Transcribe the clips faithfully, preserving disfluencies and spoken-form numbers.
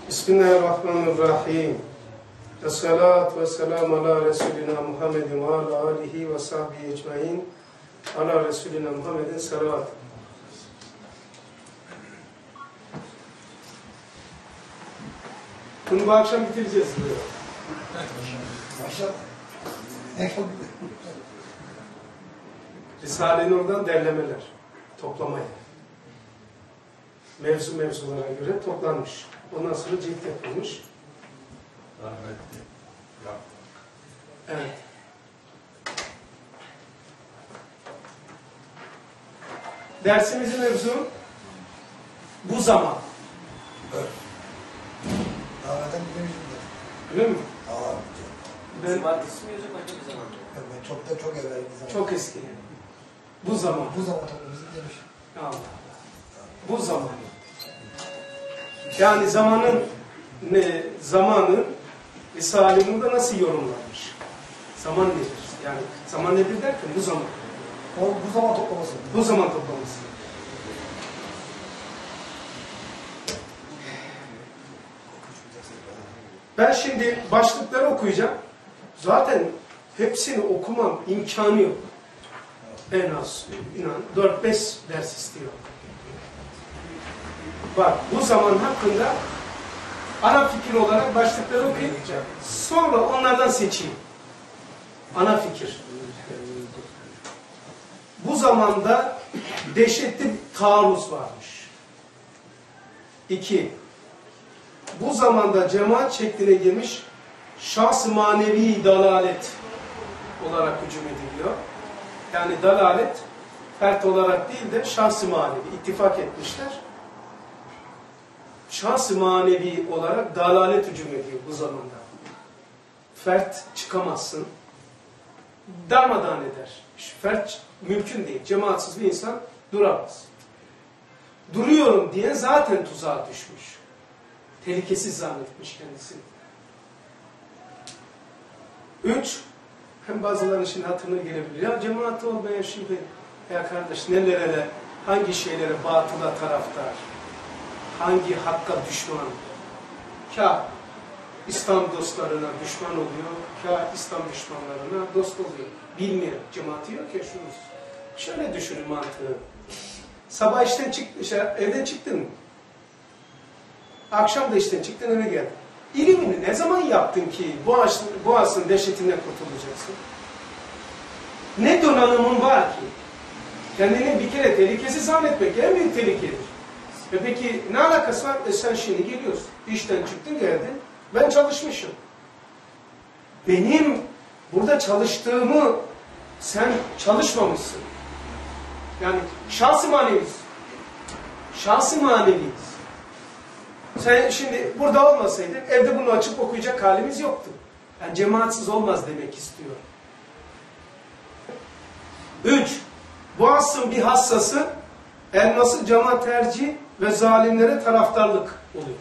Bismillahirrahmanirrahim. Esselatu vesselamu ala Resulina Muhammedin ve ala alihi ve sahbihi ecmain. Ala Resulina Muhammedin salavat. Bunu bu akşam bitireceğiz. Risale-i Nur'dan derlemeler, toplamayı. Mevzu mevzulara göre toplanmış. Ondan sonra cilt yapılmış. Rahmetli. Evet. Dersimizin mevzu bu zaman. Evet. Davetten gidemişim de. Öyle mi? Aa, Ben, Cumartesi mi yoksa başka bir zaman mı? ben çok da çok evvel bir zaman. çok eski. Bu zaman. Bu zaman toplumuzu demişim. Allah. Bu zaman. Yani zamanın ne zamanı Risale-i Nur'da nasıl yorumlanmış? Zaman nedir? Yani zaman nedir derken bu zaman. O bu zaman toplaması. Bu zaman toplaması. Ben şimdi başlıkları okuyacağım. Zaten hepsini okumam imkanı yok. En az inan dört beş ders istiyor. Bak bu zaman hakkında ana fikir olarak başlıkları okuyayım. Sonra onlardan seçeyim. Ana fikir. Bu zamanda dehşetli bir taarruz varmış. İki. Bu zamanda cemaat şekline girmiş şahs-ı manevi dalalet olarak hücum ediliyor. Yani dalalet fert olarak değil de şahs-ı manevi ittifak etmişler. Şahs-ı manevi olarak dalalet hücum ediyor bu zamanda. Fert çıkamazsın. Darmadağın eder. Fert mümkün değil. Cemaatsiz bir insan duramaz. Duruyorum diye zaten tuzağa düşmüş. Tehlikesiz zannetmiş kendisini. Üç, hem bazılarının şimdi hatırına gelebilir. Ya cemaat olmaya şimdi, ya kardeş nelere, hangi şeylere batıla taraftar, hangi hakka düşman, kâh İslam dostlarına düşman oluyor, kâh İslam düşmanlarına dost oluyor. Bilmiyor, cemaati yok ya şunu. Şöyle düşünün mantığı. Sabah işten çık, şey, evden çıktın mı? Akşam da işten çıktın eve geldin. İlimini ne zaman yaptın ki boğazın, boğazın dehşetinden kurtulacaksın? Ne donanımın var ki? Kendini bir kere tehlikesiz zannetmek en büyük tehlikedir. E peki ne alakası var? E sen şimdi geliyorsun. İşten çıktın geldin. Ben çalışmışım. Benim burada çalıştığımı sen çalışmamışsın. Yani şahs-ı maneviyiz. Şahs-ı maneviyiz. Sen şimdi burada olmasaydın evde bunu açıp okuyacak halimiz yoktu. Yani cemaatsiz olmaz demek istiyor. Üç, bu asrın bir hassası elması cemaat tercih ve zalimlere taraftarlık oluyor.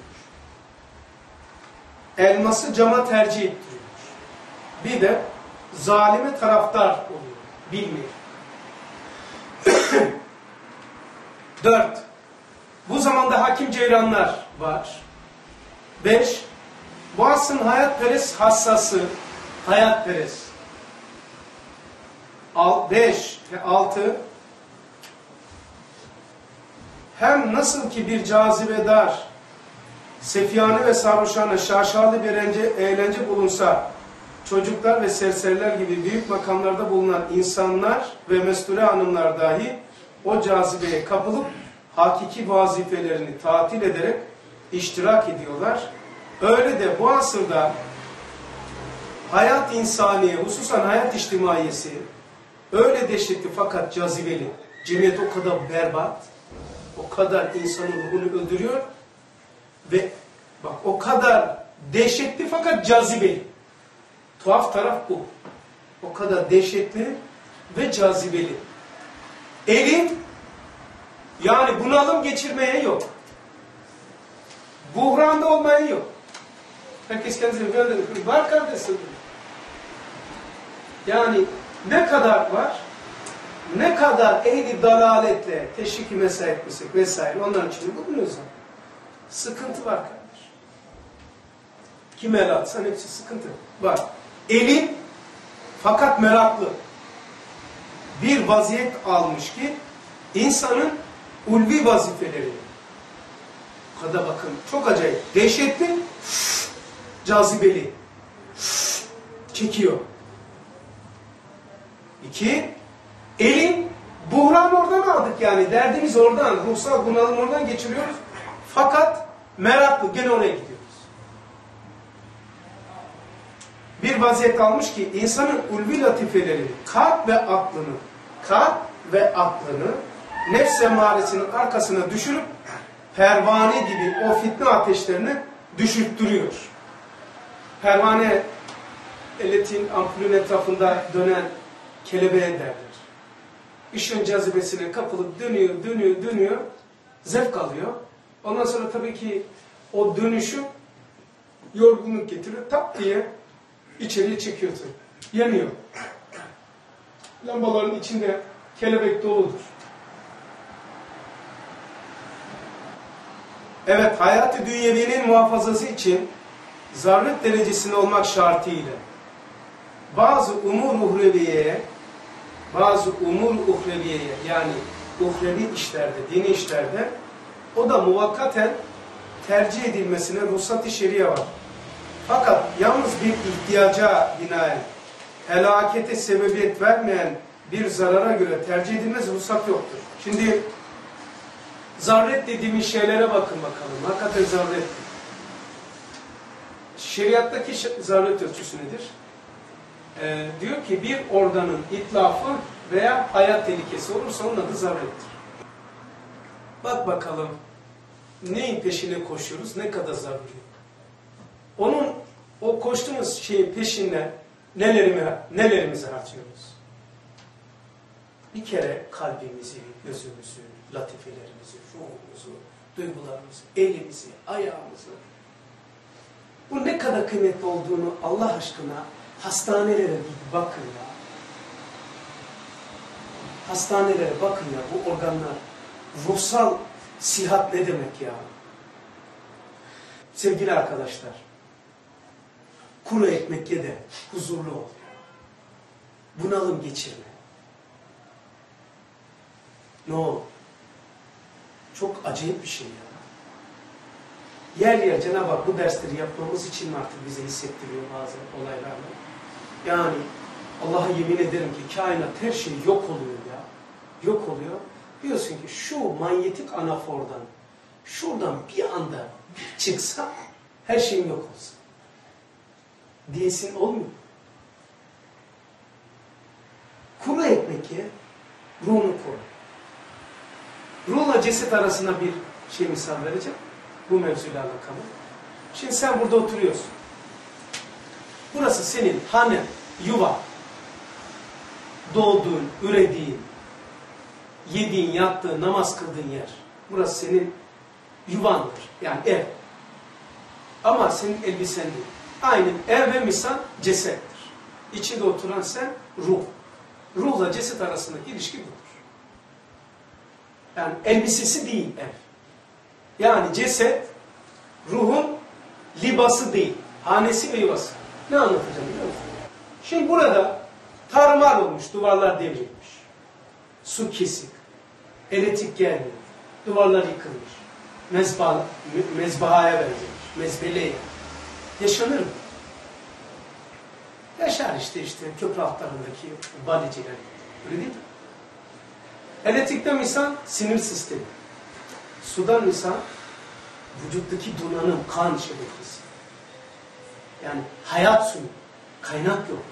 Elması cama tercih ettiriyor. Bir de zalime taraftar oluyor. Bilmiyor. Dört, bu zamanda hakim ceylanlar var. Beş, bu asrın hayatperest hassası, hayatperest. Al, beş ve altı, hem nasıl ki bir cazibedar, sefiyane ve sarhoşane şaşalı bir eğlence, eğlence bulunsa, çocuklar ve serseriler gibi büyük makamlarda bulunan insanlar ve mesture hanımlar dahi o cazibeye kapılıp hakiki vazifelerini tatil ederek iştirak ediyorlar. Öyle de bu asırda hayat insaniye, hususan hayat içtimaiyesi öyle dehşetli fakat cazibeli. Cemiyet o kadar berbat, o kadar insanın ruhunu öldürüyor ve bak o kadar dehşetli fakat cazibeli. Tuhaf taraf bu. O kadar dehşetli ve cazibeli. Elin yani bunalım geçirmeye yok. Buhranda olmaya yok. Herkes kendisine gönderir. Var kardeşim. Yani ne kadar var? Ne kadar ehli dalaletle teşvik-i mesai etmesek vesaire onların içinde bulunuyoruz. Sıkıntı var kardeş. Kime el atsan hepsi sıkıntı. Var. Elin fakat meraklı. Bir vaziyet almış ki insanın ulvi vazifeleri. O kadar bakın. Çok acayip. Dehşetli, cazibeli. Çekiyor. İki, elin buhran oradan aldık yani. Derdimiz oradan. Ruhsal bunalım oradan geçiriyoruz. Fakat meraklı. Gene oraya gidiyoruz. Bir vaziyet almış ki insanın ulvi latifelerini, kalp ve aklını, kalp ve aklını nefs emaresinin arkasına düşürüp pervane gibi o fitne ateşlerini düşürttürüyor. Pervane elektriğin ampulün etrafında dönen kelebeğe derler. Işığın cazibesine kapılıp dönüyor, dönüyor, dönüyor, zevk alıyor. Ondan sonra tabii ki o dönüşü yorgunluk getiriyor, tak diye içeriye çekiyor tabii. Yanıyor. Lambaların içinde kelebek doludur. Evet, hayat-ı dünyeviyenin muhafazası için zaruret derecesinde olmak şartıyla bazı umur uhreviyeye bazı umur uhreviyeye yani uhrevi işlerde, dini işlerde o da muvakkaten tercih edilmesine ruhsat-ı şeriye var. Fakat yalnız bir ihtiyaca binaen helakete sebebiyet vermeyen bir zarara göre tercih edilmez ruhsat yoktur. Şimdi zaruret dediğimiz şeylere bakın bakalım. Hakikaten zaruret. Şeriattaki zaruret ölçüsü nedir? Ee, diyor ki bir organın itlafı veya hayat tehlikesi olursa onun adı zarurettir. Bak bakalım neyin peşine koşuyoruz, ne kadar zaruri. Onun o koştuğumuz şeyin peşinden nelerimi, nelerimizi harcıyoruz. Bir kere kalbimizi, gözümüzü, latifelerimizi, ruhumuzu, duygularımızı, elimizi, ayağımızı. Bu ne kadar kıymetli olduğunu Allah aşkına hastanelere bir bakın ya. Hastanelere bakın ya, bu organlar. Ruhsal sihat ne demek ya? Sevgili arkadaşlar, kuru ekmek ye de huzurlu ol. Bunalım geçirme. Ne olur? Çok acayip bir şey ya. Yer yer Cenab-ı Hak bu dersleri yapmamız için artık bize hissettiriyor bazı olaylarla. Yani Allah'a yemin ederim ki kainat her şey yok oluyor ya. Yok oluyor. Diyorsun ki şu manyetik anafordan şuradan bir anda bir çıksa her şeyin yok olsun. Diyesin olmuyor. Kuru ekmek ye, ruhunu koru. Ruhla ceset arasında bir şey misal vereceğim. Bu mevzuyla alakalı. Şimdi sen burada oturuyorsun. Burası senin hanen, yuva. Doğduğun, ürediğin, yediğin, yattığın, namaz kıldığın yer. Burası senin yuvandır. Yani ev. Ama senin elbisen değil. Aynı ev ve misal cesettir. İçinde oturan sen ruh. Ruhla ceset arasındaki ilişki budur. Yani elbisesi değil ev. Yani ceset ruhun libası değil. Hanesi ve yuvası. Ne anlatacağım biliyor musun? Şimdi burada tarumar olmuş, duvarlar devrilmiş. Su kesik. Elektrik gelmiyor. Duvarlar yıkılmış. Mezba, mezbahaya benzemiş. Mezbeleye. Yaşanır mı? Yaşar işte işte köprü altlarındaki baliciler. Öyle değil mi? Elektrikten misal sinir sistemi. Sudan misal vücuttaki donanım, kan şebekesi. Yani hayat suyu. Kaynak yok.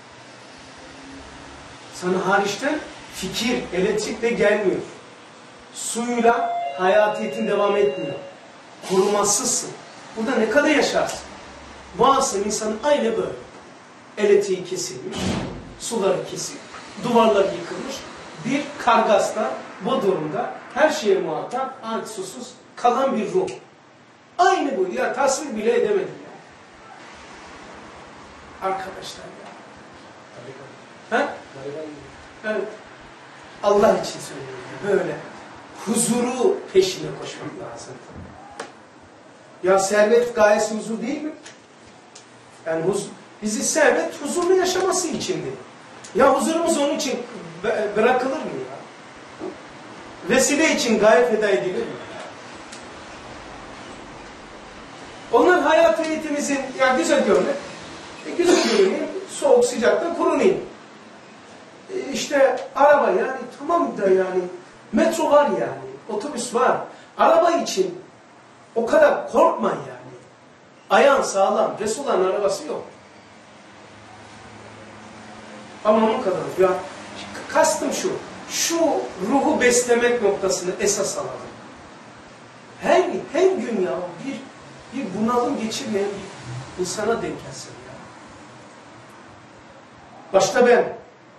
Sana hariçten fikir, elektrik de gelmiyor. Suyla hayatiyetin devam etmiyor. Korumasızsın. Burada ne kadar yaşarsın? Varsın insanın aynı böyle. Elektriği kesilmiş, suları kesik, duvarlar yıkılmış. Bir kargasla bu durumda her şeye muhatap, aç susuz kalan bir ruh. Aynı bu. Ya tasvir bile edemedim ya. Arkadaşlar ya. Ha? Evet. Allah için söylüyorum. Böyle huzuru peşine koşmak lazım. Ya servet gayesi huzur değil mi? Yani huz, bizi sevmek huzurlu yaşaması içindi. Ya huzurumuz onun için bırakılır mı ya? Vesile için gaye feda edilir mi? Onlar hayat eğitimimizin, ya güzel görünür. E, güzel görüneyim, soğuk sıcakta kurunayım. E, işte araba yani tamam da yani metro var yani, otobüs var. Araba için o kadar korkma yani. Ayağın sağlam, Resulullah'ın arabası yok. Ama onun kadar. Ya, kastım şu, şu ruhu beslemek noktasını esas alalım. Her, her gün ya bir, bir bunalım geçirmeyen bir insana denk gelsin ya. Başta ben.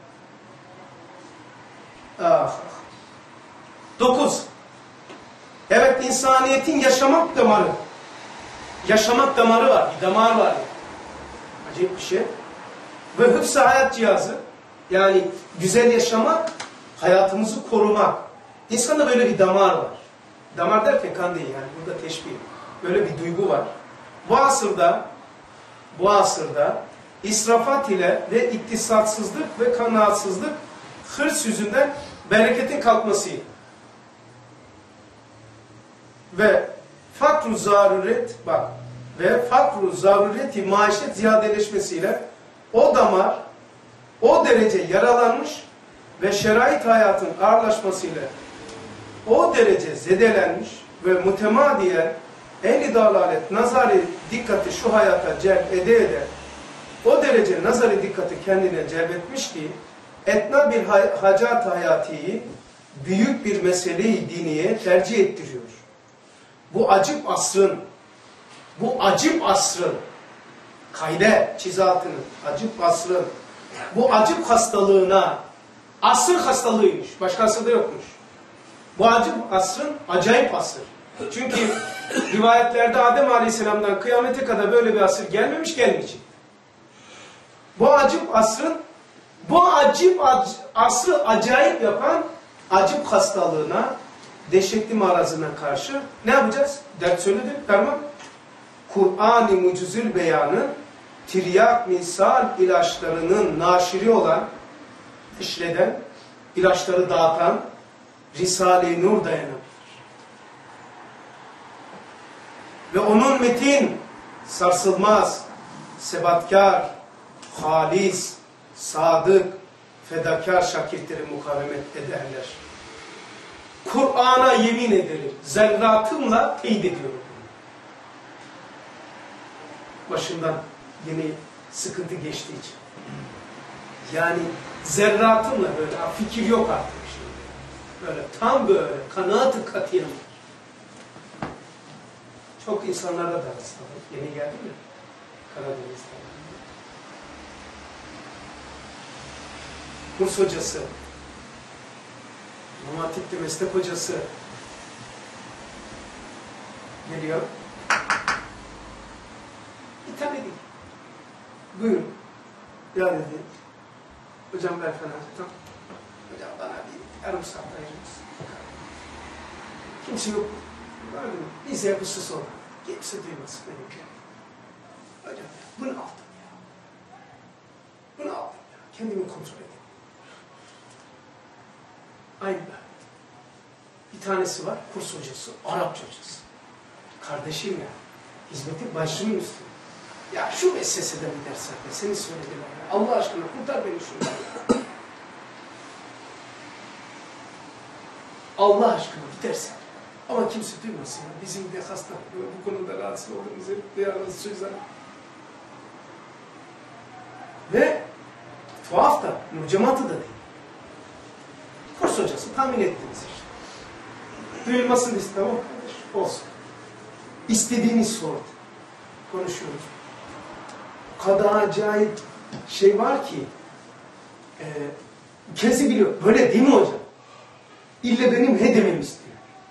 Ah. Dokuz. Evet, insaniyetin yaşamak damarı. Yaşamak damarı var, bir damar var. Acayip bir şey. Ve hıfz-ı hayat cihazı, yani güzel yaşamak, hayatımızı korumak. İnsanda böyle bir damar var. Damar derken kan değil yani, burada teşbih. Böyle bir duygu var. Bu asırda, bu asırda israfat ile ve iktisatsızlık ve kanaatsızlık hırs yüzünden bereketin kalkmasıyla ve fakr-ı zaruret, bak, ve fakr-ı zarureti maişet ziyadeleşmesiyle o damar o derece yaralanmış ve şerait hayatın ağırlaşmasıyla o derece zedelenmiş ve mütemadiyen ehli dalalet nazari dikkati şu hayata celp ede ede o derece nazari dikkati kendine celbetmiş ki etna bir hacat hayatiyi büyük bir meseleyi diniye tercih ettiriyor. Bu acip asrın, bu acip asrın, kayde çiz altını, acip asrın, bu acip hastalığına, asır hastalığıymış, başka asırda yokmuş. Bu acip asrın acayip asır. Çünkü rivayetlerde Adem Aleyhisselam'dan kıyamete kadar böyle bir asır gelmemiş, gelmeyecek. Bu acip asrın, bu acip asrı acayip yapan acip hastalığına, dehşetli marazına karşı ne yapacağız? Dert söyledim, derman. Kur'an-ı Mucizül Beyan'ın tiryak misal ilaçlarının naşiri olan, işleden, ilaçları dağıtan Risale-i Nur dayanabilir. Ve onun metin sarsılmaz, sebatkar, halis, sadık, fedakar şakirtleri mukavemet ederler. Kur'an'a yemin ederim, zerratımla teyit ediyorum. Başımdan yeni sıkıntı geçtiği için. Yani zerratımla böyle, fikir yok artık şimdi. Böyle tam böyle, kanaat-ı katiyen. Çok insanlarda da rastladım. Yeni geldi mi? Karadeniz'de. Kurs hocası, İmam Hatip'te meslek hocası geliyor. Bir tane değil. Buyurun. Ya dedi. Hocam ben falan. Tamam. Hocam bana bir yarım saat ayırır mısın? Kimse yok. Bize yapısı sonra. Kimse duymasın benim. Hocam bunu aldım ya. Bunu aldım ya. Kendimi kontrol edeyim. Aynı ben. Bir tanesi var, kurs hocası, Arapça hocası. Kardeşim ya, hizmetin başımın üstü. Ya şu vesveseden bir ders yapma, seni söylediler ya. Allah aşkına kurtar beni şuradan. Allah aşkına bir ders yap. Ama kimse duymasın ya. Bizim de hasta, bu konuda rahatsız olduğumuzu yalnız çözer. Ve tuhaf da, mucemaatı da değil. Kurs hocası tahmin ettiniz işte. Duyulmasını istemem kardeş. Olsun. İstediğiniz sordu. Konuşuyoruz. O kadar acayip şey var ki e, kendisi biliyor. Böyle değil mi hocam? İlle benim he dememi istiyor.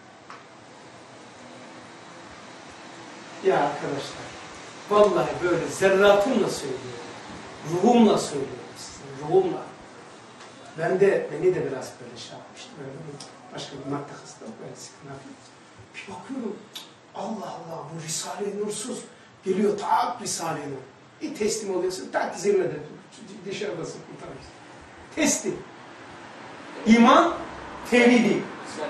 Ya arkadaşlar vallahi böyle zerratımla söylüyorum. Ruhumla söylüyorum size. Ruhumla. Ben de, beni de biraz böyle şey yapmıştı. Böyle bir, başka bir madde hastalık böyle sıkıntı. Bir bakıyorum. Allah Allah bu Risale-i Nursuz geliyor. Tak Risale-i Nur. Bir teslim oluyorsun, tak zirvede dışarıdasın. Teslim. İman, tevhidi.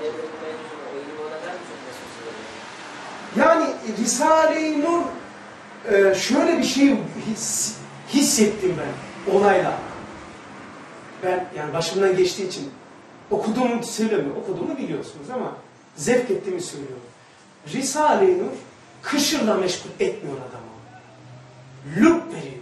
Yani Risale-i Nur e, şöyle bir şey his, hissettim ben olayla. Ben yani başımdan geçtiği için okuduğumu söylemiyorum. Okuduğumu biliyorsunuz ama zevk ettiğimi söylüyorum. Risale-i Nur kışırla meşgul etmiyor adamı. Lüp veriyor.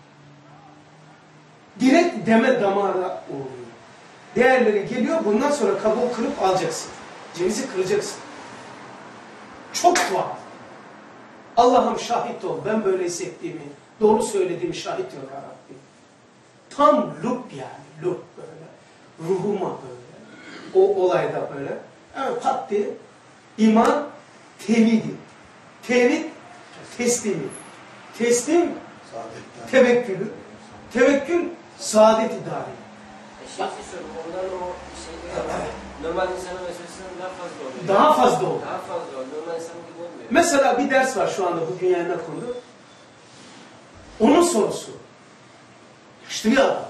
Direkt deme damara oluyor. Değerleri geliyor, bundan sonra kabuğu kırıp alacaksın. Cevizi kıracaksın. Çok tuhaf. Allah'ım şahit ol, ben böyle hissettiğimi, doğru söylediğimi şahit ol ya Rabbi. Tam lüp yani, lüp böyle. Ruhuma böyle. O olayda böyle. Evet, pat diye. İman, tevhidi. Tevhid, teslimi. Teslim, tevekkülü. Tevekkül, saadet idare. Şey istiyorum, ondan o şey normal insanın meselesinden daha fazla oluyor. Daha fazla oluyor. Daha fazla oluyor. Normal insan gibi olmuyor. Mesela bir ders var şu anda bugün yayına kondu. Onun sorusu. İşte ya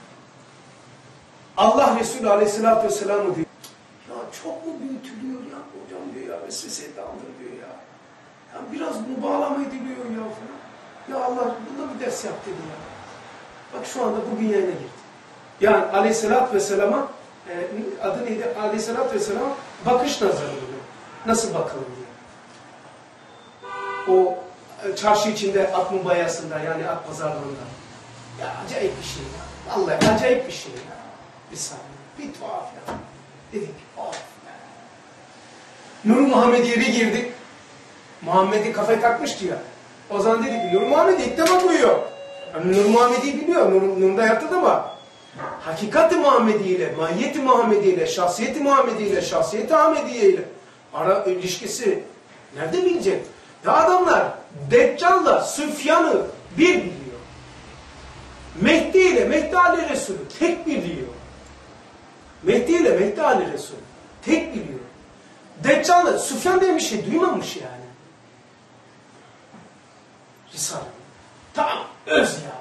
Allah Resulü Aleyhisselatü Vesselam'ı diyor. Ya çok mu büyütülüyor ya hocam diyor ya. Vesvese daldır diyor ya. Ya biraz mübalağa ediliyor ya falan. Ya Allah bunda bir ders yap dedi ya. Bak şu anda bugün yayına girdi. Yani Aleyhisselatü Vesselam'a e, adı neydi? Aleyhisselatü Vesselam'a bakış nazarı diyor. Nasıl bakalım diye. O e, çarşı içinde at mumbayasında yani at pazarlığında. Ya acayip bir şey ya. Vallahi acayip bir şey ya. Bir saniye. Bir tuhaf ya. Dedik of be. Nur Muhammediye bir girdik. Muhammed'i kafaya takmıştı ya. O zaman dedik ki Nur Muhammed'i ilk defa duyuyor. Yani Nur Muhammed'i biliyor. Nur, Nur'da yattı ama hakikati Muhammedi ile, mahiyeti Muhammedi ile, şahsiyeti Muhammedi ile, şahsiyeti Ahmediye ile ara ilişkisi nerede bilecek? Ya adamlar Deccal'la Süfyan'ı bir biliyor. Mehdi ile Mehdi Ali Resulü tek biliyor. Mehdi ile Mehdi Ali Resulü tek biliyor. Deccal'la Süfyan diye bir şey duymamış yani. Risale. Tamam öz ya.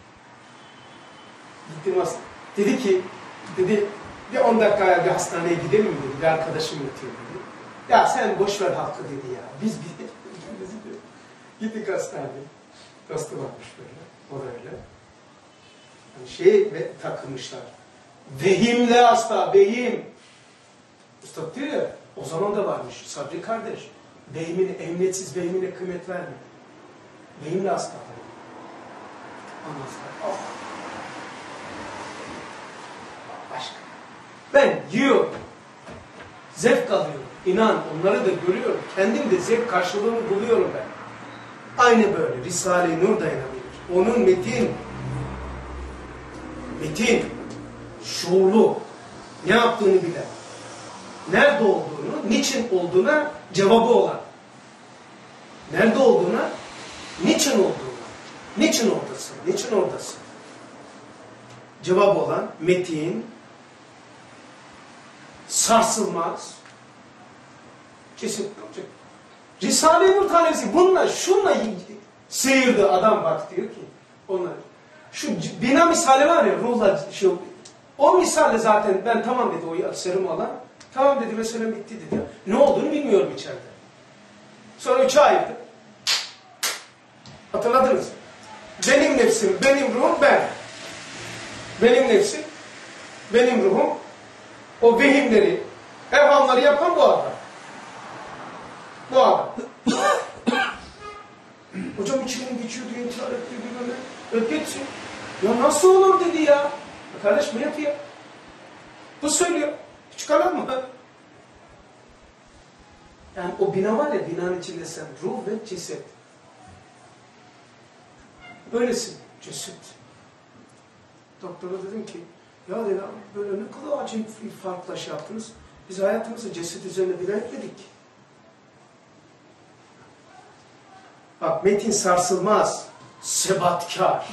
Gittim aslında. Dedi ki, dedi bir on dakikaya bir hastaneye gidelim mi dedi. Bir arkadaşım yatıyor dedi. Ya sen boş ver halkı dedi ya. Biz bir gittik hastaneye. Dostu varmış böyle. O da öyle. Yani şey ve takılmışlar. Vehimle hasta, vehim. Üstad diyor ya, o zaman da varmış Sabri kardeş. Vehimine, emniyetsiz vehimine kıymet verme. Vehimle hasta. Anlasın. Oh. Başka. Ben yiyorum. Zevk alıyorum. İnan onları da görüyorum. Kendim de zevk karşılığını buluyorum ben. Aynı böyle. Risale-i Nur dayanabilir. Onun metin, metin, şuurlu, ne yaptığını bilen, nerede olduğunu, niçin olduğuna cevabı olan, nerede olduğuna, niçin olduğuna, niçin oradasın, niçin oradasın, cevabı olan metin, sarsılmaz, kesinlikle olacak. Risale-i Nur tanesi bununla, şunla seyirdi adam bak diyor ki, onlar. Şu bina misali var ya, ruhla şu, o misalle zaten ben tamam dedi o serumu alan, tamam dedi mesele bitti dedi. Ne olduğunu bilmiyorum içeride. Sonra üçe ayırdı. Hatırladınız. Benim nefsim, benim ruhum ben. Benim nefsim, benim ruhum, o vehimleri, evhamları yapan bu adam. Bu adam. Hocam içinden geçiyor diyor, intihar etti diyor. Öpetsin. Ya nasıl olur dedi ya. Kardeş mi yapıyor? Bu söylüyor. Hiç kalan mı? Yani o bina var ya, binanın içinde sen ruh ve ceset. Böylesin. Ceset. Doktora dedim ki, ya dedi böyle ne kadar acayip bir farkla şey yaptınız. Biz hayatımızı ceset üzerine bina etmedik. Bak metin sarsılmaz, sebatkar.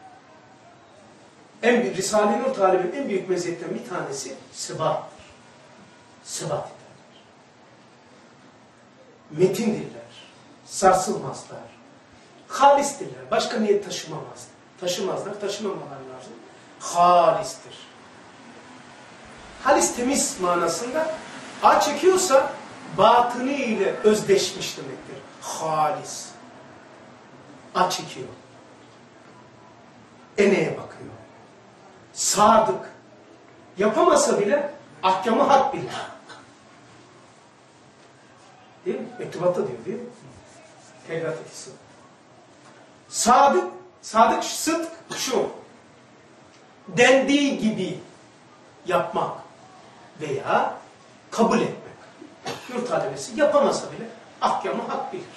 En büyük Risale-i Nur talibinin en büyük meziyetten bir tanesi sebattır. Sebat ederler. Metindirler. Sarsılmazlar. Halistirler. Başka niyet taşımamaz. Taşımazlar, taşımamalar lazım. Halistir. Halis temiz manasında A çekiyorsa batını ile özdeşmiş demektir. Halis. A çekiyor. Ene'ye bakıyor. Sadık. Yapamasa bile ahkamı hak bilir. Değil mi? Mektubatta diyor değil mi? Tevrat etkisi. Sadık, sadık sıdk şu. Dendiği gibi yapmak veya kabul etmek. Yurt talebesi yapamasa bile ahkamı hak bilir.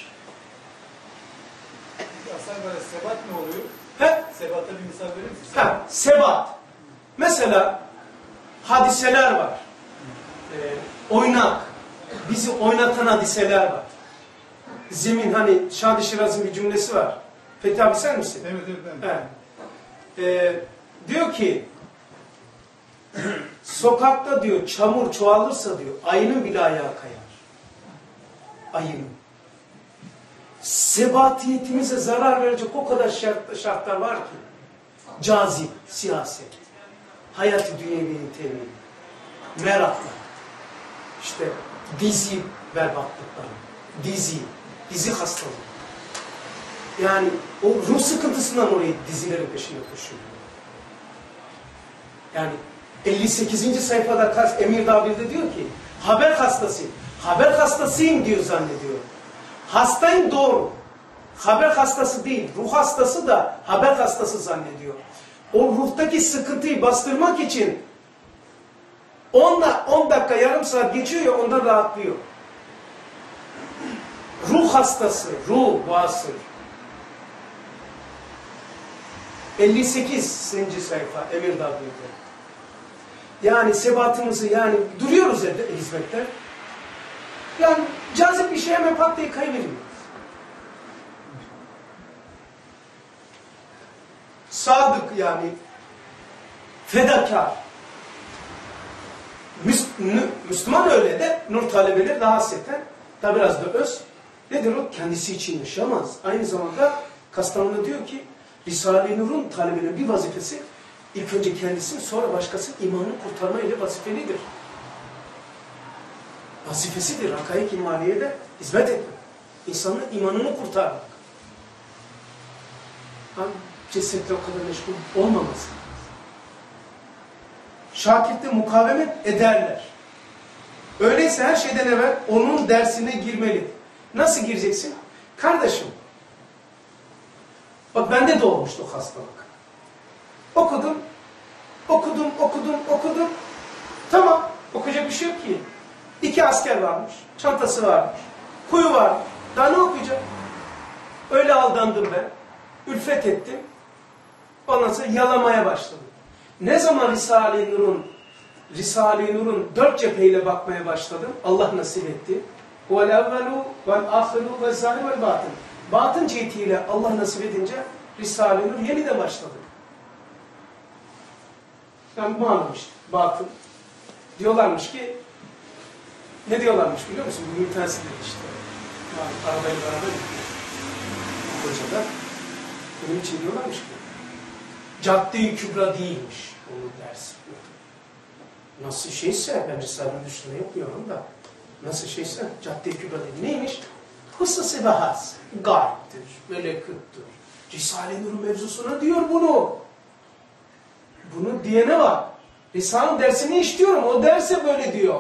Aslında böyle sebat ne oluyor? He? Sebatta bir misal verir misin? Ha, sebat. Mesela hadiseler var. Ee, oynak. Bizi oynatan hadiseler var. Zemin hani Şadi Şiraz'ın bir cümlesi var. Fethi abi sen misin? Evet evet ben. Evet. Ee, diyor ki sokakta diyor çamur çoğalırsa diyor ayının bile ayağı kayar. Ayının. Sebatiyetimize zarar verecek o kadar şart, şartlar var ki. Cazip, siyaset, hayat-ı dünyeviyenin temini, meraklar, işte dizi berbatlıkları, dizi, dizi hastalığı. Yani o ruh sıkıntısından oraya dizilerin peşine koşuyor. Yani elli sekizinci sayfada Emir Dabil'de diyor ki haber hastasıyım. Haber hastasıyım diyor zannediyor. Hastayım doğru. Haber hastası değil. Ruh hastası da haber hastası zannediyor. O ruhtaki sıkıntıyı bastırmak için on dakika yarım saat geçiyor ya ondan rahatlıyor. Ruh hastası, ruh vasır. elli sekizinci sayfa Emir Dabil'de. Yani sebatımızı yani duruyoruz evde hizmette. Yani cazip bir şey hemen pat diye kaybediyoruz. Sadık yani fedakar. Müs Müslüman öyle de nur talebeleri daha hasreten da biraz da öz. Nedir o? Kendisi için yaşamaz. Aynı zamanda Kastamonu'da diyor ki Risale-i Nur'un talebenin bir vazifesi ilk önce kendisini sonra başkasının imanını kurtarma ile vazifelidir. Vazifesidir. Hakaik imaniyede hizmet etmek. İnsanın imanını kurtarmak. Yani cesetle o kadar meşgul olmaması. Şakirtte mukavemet ederler. Öyleyse her şeyden evvel onun dersine girmeli. Nasıl gireceksin? Kardeşim, bak bende de olmuştu o hastalık. Okudum, okudum, okudum, okudum. Tamam, okuyacak bir şey yok ki. İki asker varmış, çantası varmış, kuyu varmış. Daha ne okuyacak? Öyle aldandım ben. Ülfet ettim. Ondan sonra yalamaya başladım. Ne zaman Risale-i Nur'un Risale-i Nur'un dört cepheyle bakmaya başladım. Allah nasip etti. Huvel evvelu vel ahiru vel zahir vel batın. Batın cihetiyle Allah nasip edince Risale-i Nur yeniden başladı. Yani malum işte batın. Diyorlarmış ki ne diyorlarmış biliyor musun? Bugün bir tanesi dedi işte. Yani arabayla beraber gidiyor. Hocada. Bunun için diyorlarmış ki Cadde-i Kübra değilmiş onun dersi. Nasıl şeyse, ben Risale-i üstüne yapmıyorum da, nasıl şeyse Cadde-i Kübra değil. Neymiş? Hususi ve has, gaybdir, melekuttur. Risale-i Nur mevzusuna diyor bunu. Bunu diyene var. Risale-i dersini işliyorum, o derse böyle diyor.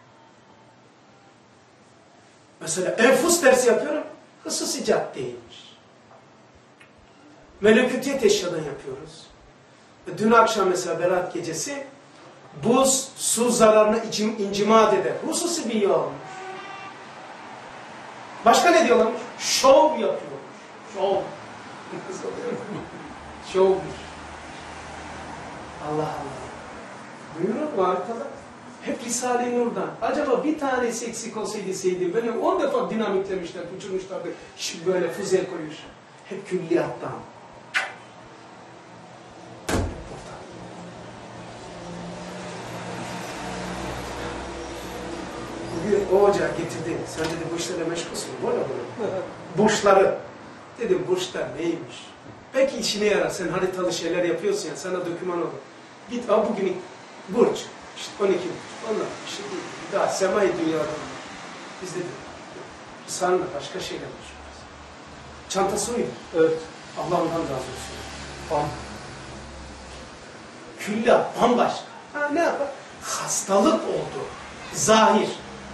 Mesela enfus dersi yapıyorum, hususi caddeymiş. Melekutiyet eşyadan yapıyoruz. Dün akşam mesela Berat gecesi buz su zararını incimat eder. Hususi bir yağ olmuş. Başka ne diyorlarmış? Şov yapıyormuş. Şov. Şovmuş. Allah Allah. Buyurun mu arkadaşlar? Hep Risale-i Nur'dan. Acaba bir tanesi eksik olsaydı seydi. Böyle on defa dinamitlemişler, uçurmuşlardı. Şimdi böyle füze koymuş. Hep külliyattan. O ocağı getirdi. Sen dedi bu işlerle meşgulsün. Böyle böyle. Boşları. Dedim burçlar neymiş? Belki işine yarar. Sen haritalı şeyler yapıyorsun ya, sana doküman olur. Git al bugün burç. İşte on iki burç. Onlar işte bir daha semai dünyada. Biz de sanırım başka şeyler düşünüyoruz. Çantası uydu. Evet. Allah ondan razı olsun. Bam. Külla bambaşka. Ha ne yapar? Hastalık oldu. Zahir.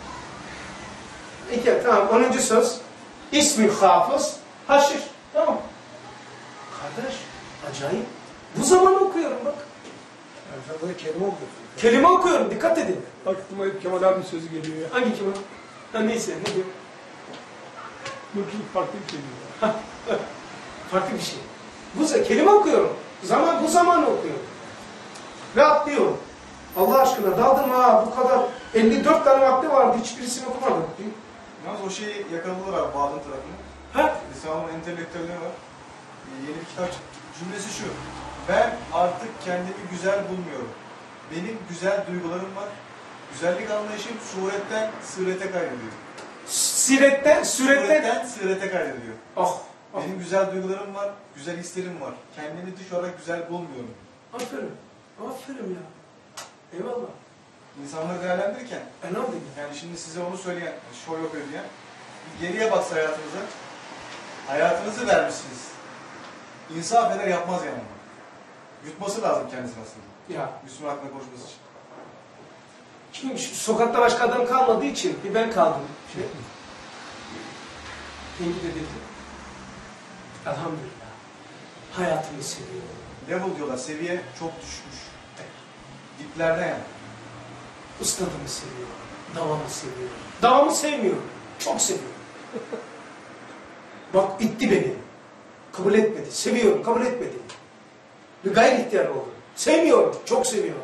İki, tamam. Onuncu söz. İsmi hafız. Haşir. Tamam. Kardeş, acayip. Bu zaman okuyorum bak. Yani sen böyle kelime okuyorsun. Kelime okuyorum, dikkat edin. Aklıma hep Kemal abinin sözü geliyor ya. Hangi kelime? Ha neyse, ne diyor? Mutluluk farklı bir şey diyor. Farklı bir şey. Bu kelime okuyorum. Zaman bu zaman okuyorum. Ve atlıyorum. Allah aşkına daldım ha bu kadar. elli dört tane vakti vardı, hiçbirisini okumadım. Yalnız o şeyi yakaladılar abi Bağdat'ın tarafını. Ha? Lisanın entelektüelleri var. Ee, yeni bir kitap çıktı. Cümlesi şu. Ben artık kendimi güzel bulmuyorum. Benim güzel duygularım var. Güzellik anlayışım suretten sırete kaydediyor. Siretten, süretten. Suretten sırete kaydediyor. Oh, oh. Benim güzel duygularım var, güzel hislerim var. Kendimi dış olarak güzel bulmuyorum. Aferin. Aferin ya. Eyvallah. İnsanları değerlendirirken, Elhamdülillah. yani şimdi size onu söyleyen, şov yapıyor diyen, bir geriye baksa hayatınıza, hayatınızı vermişsiniz. İnsaf eder yapmaz yani. Yutması lazım kendisini aslında. Ya. Müslüman hakkında konuşması için. Şimdi şu sokakta başka adam kalmadığı için bir ben kaldım. Şey. Kendi de dedi. Elhamdülillah. Hayatımı seviyorum. Level diyorlar, seviye çok düşmüş. Diplerde yani. Ustadımı seviyorum. Davamı seviyorum. Davamı sevmiyorum. Çok seviyorum. Bak itti beni. Kabul etmedi. Seviyorum. Kabul etmedi. Bir gayri ihtiyar oldu. Sevmiyorum. Çok seviyorum.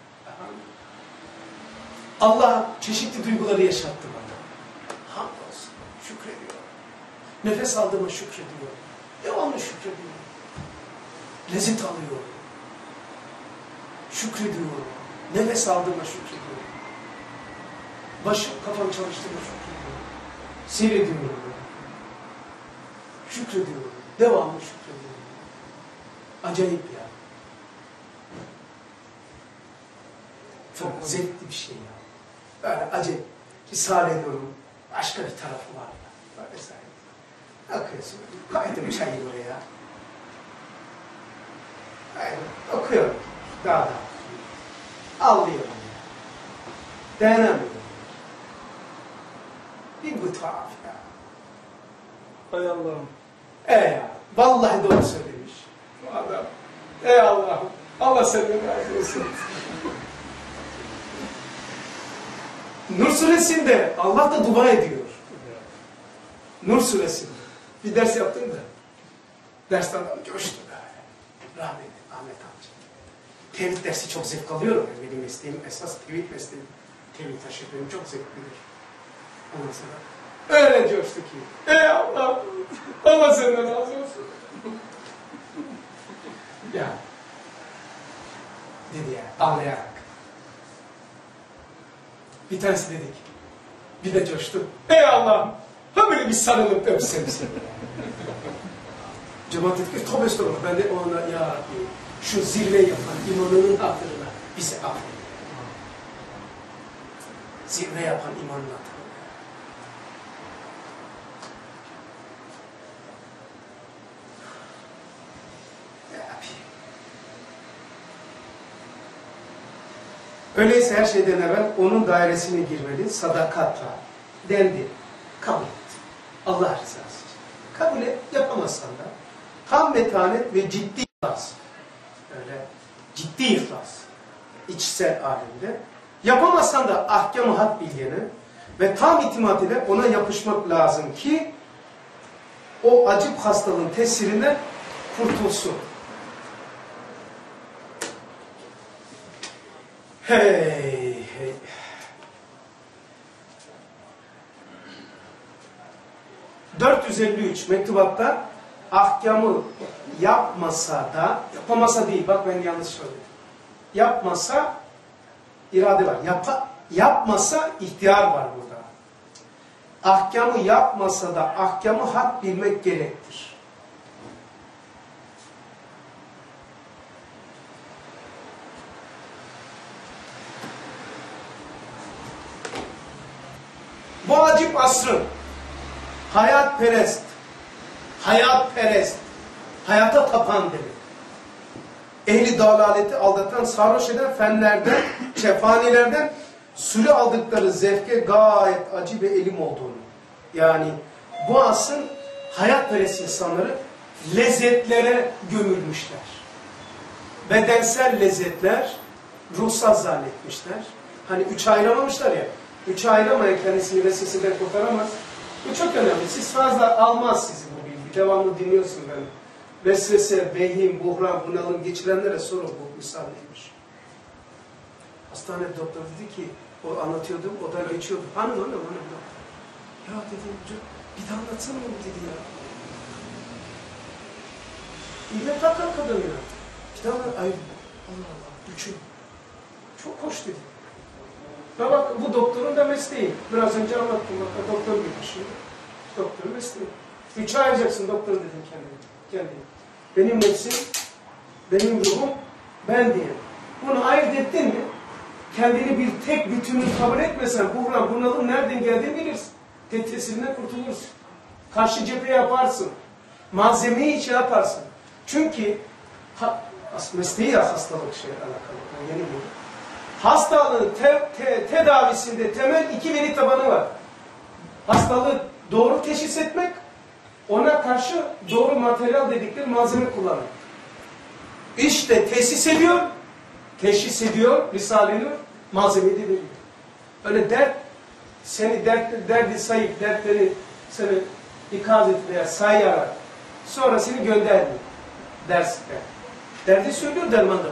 Allah çeşitli duyguları yaşattı bana. Hamdolsun. Şükrediyorum. Nefes aldığıma şükrediyorum. Devamlı şükrediyorum. Lezzet alıyorum. Şükrediyorum. Nefes aldığıma şükrediyorum. Başım, kafam çalıştığıma şükrediyorum. Seyrediyorum. Şükrediyorum. Devamlı şükrediyorum. Acayip ya. Çok zevkli bir şey ya. Böyle acayip. Risale ediyorum. Başka bir tarafı var ya. Böyle sayın. Akıyorsun. Kaydım çayı buraya. Aynen. Okuyorum. Daha da. Ağlıyorum ya. Dayanamıyorum. Bir bu tuhaf ya. Hay Allah'ım. E ya. Vallahi doğru söylemiş. Bu adam. Ey Allah'ım. Allah senden razı olsun. Nur suresinde Allah da dua ediyor. Nur suresinde. Bir ders yaptım da. Dersten adam coştu böyle. Rahmetli Ahmet amca. Tevhid dersi çok zevk alıyorum. Benim mesleğim esas tevhid mesleğim. Tevhid taşıdığım çok zevklidir. Ondan sonra öyle coştu ki. Ey Allah! Allah senden razı olsun. Ya. Dedi ya ağlayarak. Bir tanesi dedik. Bir de coştu. Ey Allah'ım! Ha böyle bir sarılıp öpsem seni. Cemaat dedik ki tövbe estağfurullah. Ben de ona ya Rabbi şu zirve yapan imanının hatırına bize affet. Zirve yapan imanın hatırına. Ya Rabbi. Öyleyse her şeyden evvel onun dairesine girmeli, sadakatla dendi. Kabul et. Allah rızası için. Kabul et, yapamazsan da tam metanet ve ciddi ihlas. Öyle ciddi ihlas. İçsel alemde. Yapamazsan da ahkam-ı hak bilgini ve tam itimat ile ona yapışmak lazım ki o acip hastalığın tesirinden kurtulsun. Hey hey. dört yüz elli üç mektubatta ahkamı yapmasa da, yapamasa değil, bak ben yanlış söyledim. Yapmasa irade var. Yapa, yapmasa ihtiyar var burada. Ahkamı yapmasa da ahkamı hak bilmek gerektir. Bu acip asrın hayatperest, hayatperest, hayata tapan demek. Ehli dalaleti aldatan, sarhoş eden fenlerden, şefanilerden sürü aldıkları zevke gayet acı ve elim olduğunu. Yani bu asrın hayatperest insanları lezzetlere gömülmüşler. Bedensel lezzetler ruhsal zannetmişler. Hani üçe ayıramamışlar ya. Üçe ayıramayan kendisini vesveseden kurtaramaz. Bu çok önemli. Siz fazla almaz sizi bu bilgi. Devamlı dinliyorsun ben. Vesvese, vehim, buhran, bunalım geçirenlere sorun bu misal neymiş. Hastane doktor dedi ki, o anlatıyordu, o da geçiyordu. Hanım hanım hanım. Ya dedim, bir daha anlatsana onu dedi ya. İlle takar kadın ya. Bir daha anlat, ay Allah Allah, üçü. Çok hoş dedi. Ya bak bu doktorun da mesleği. Biraz önce anlattım bak doktor gibi şimdi. Doktorun mesleği. Üçe ayıracaksın doktor dedim kendine. Kendine. Benim nefsim, benim ruhum, ben diye. Bunu ayırt ettin mi? Kendini bir tek bütünü kabul etmesen buhran, bunalım nereden geldiğini bilirsin. Tesirinden kurtulursun. Karşı cephe yaparsın. Malzemeyi içe yaparsın. Çünkü ha, mesleği ya hastalık şey alakalı. Yani yeni bu. Hastalığın te, te, tedavisinde temel iki veri tabanı var. Hastalığı doğru teşhis etmek, ona karşı doğru materyal dedikleri malzeme kullanmak. İşte tesis ediyor, teşhis ediyor, Risale-i Nur, malzemeyi de veriyor. Öyle dert, seni dert, derdi sayıp, dertleri seni ikaz et veya sayarak, sonra seni göndermiyor dersine. Derdi söylüyor, derman da veriyor.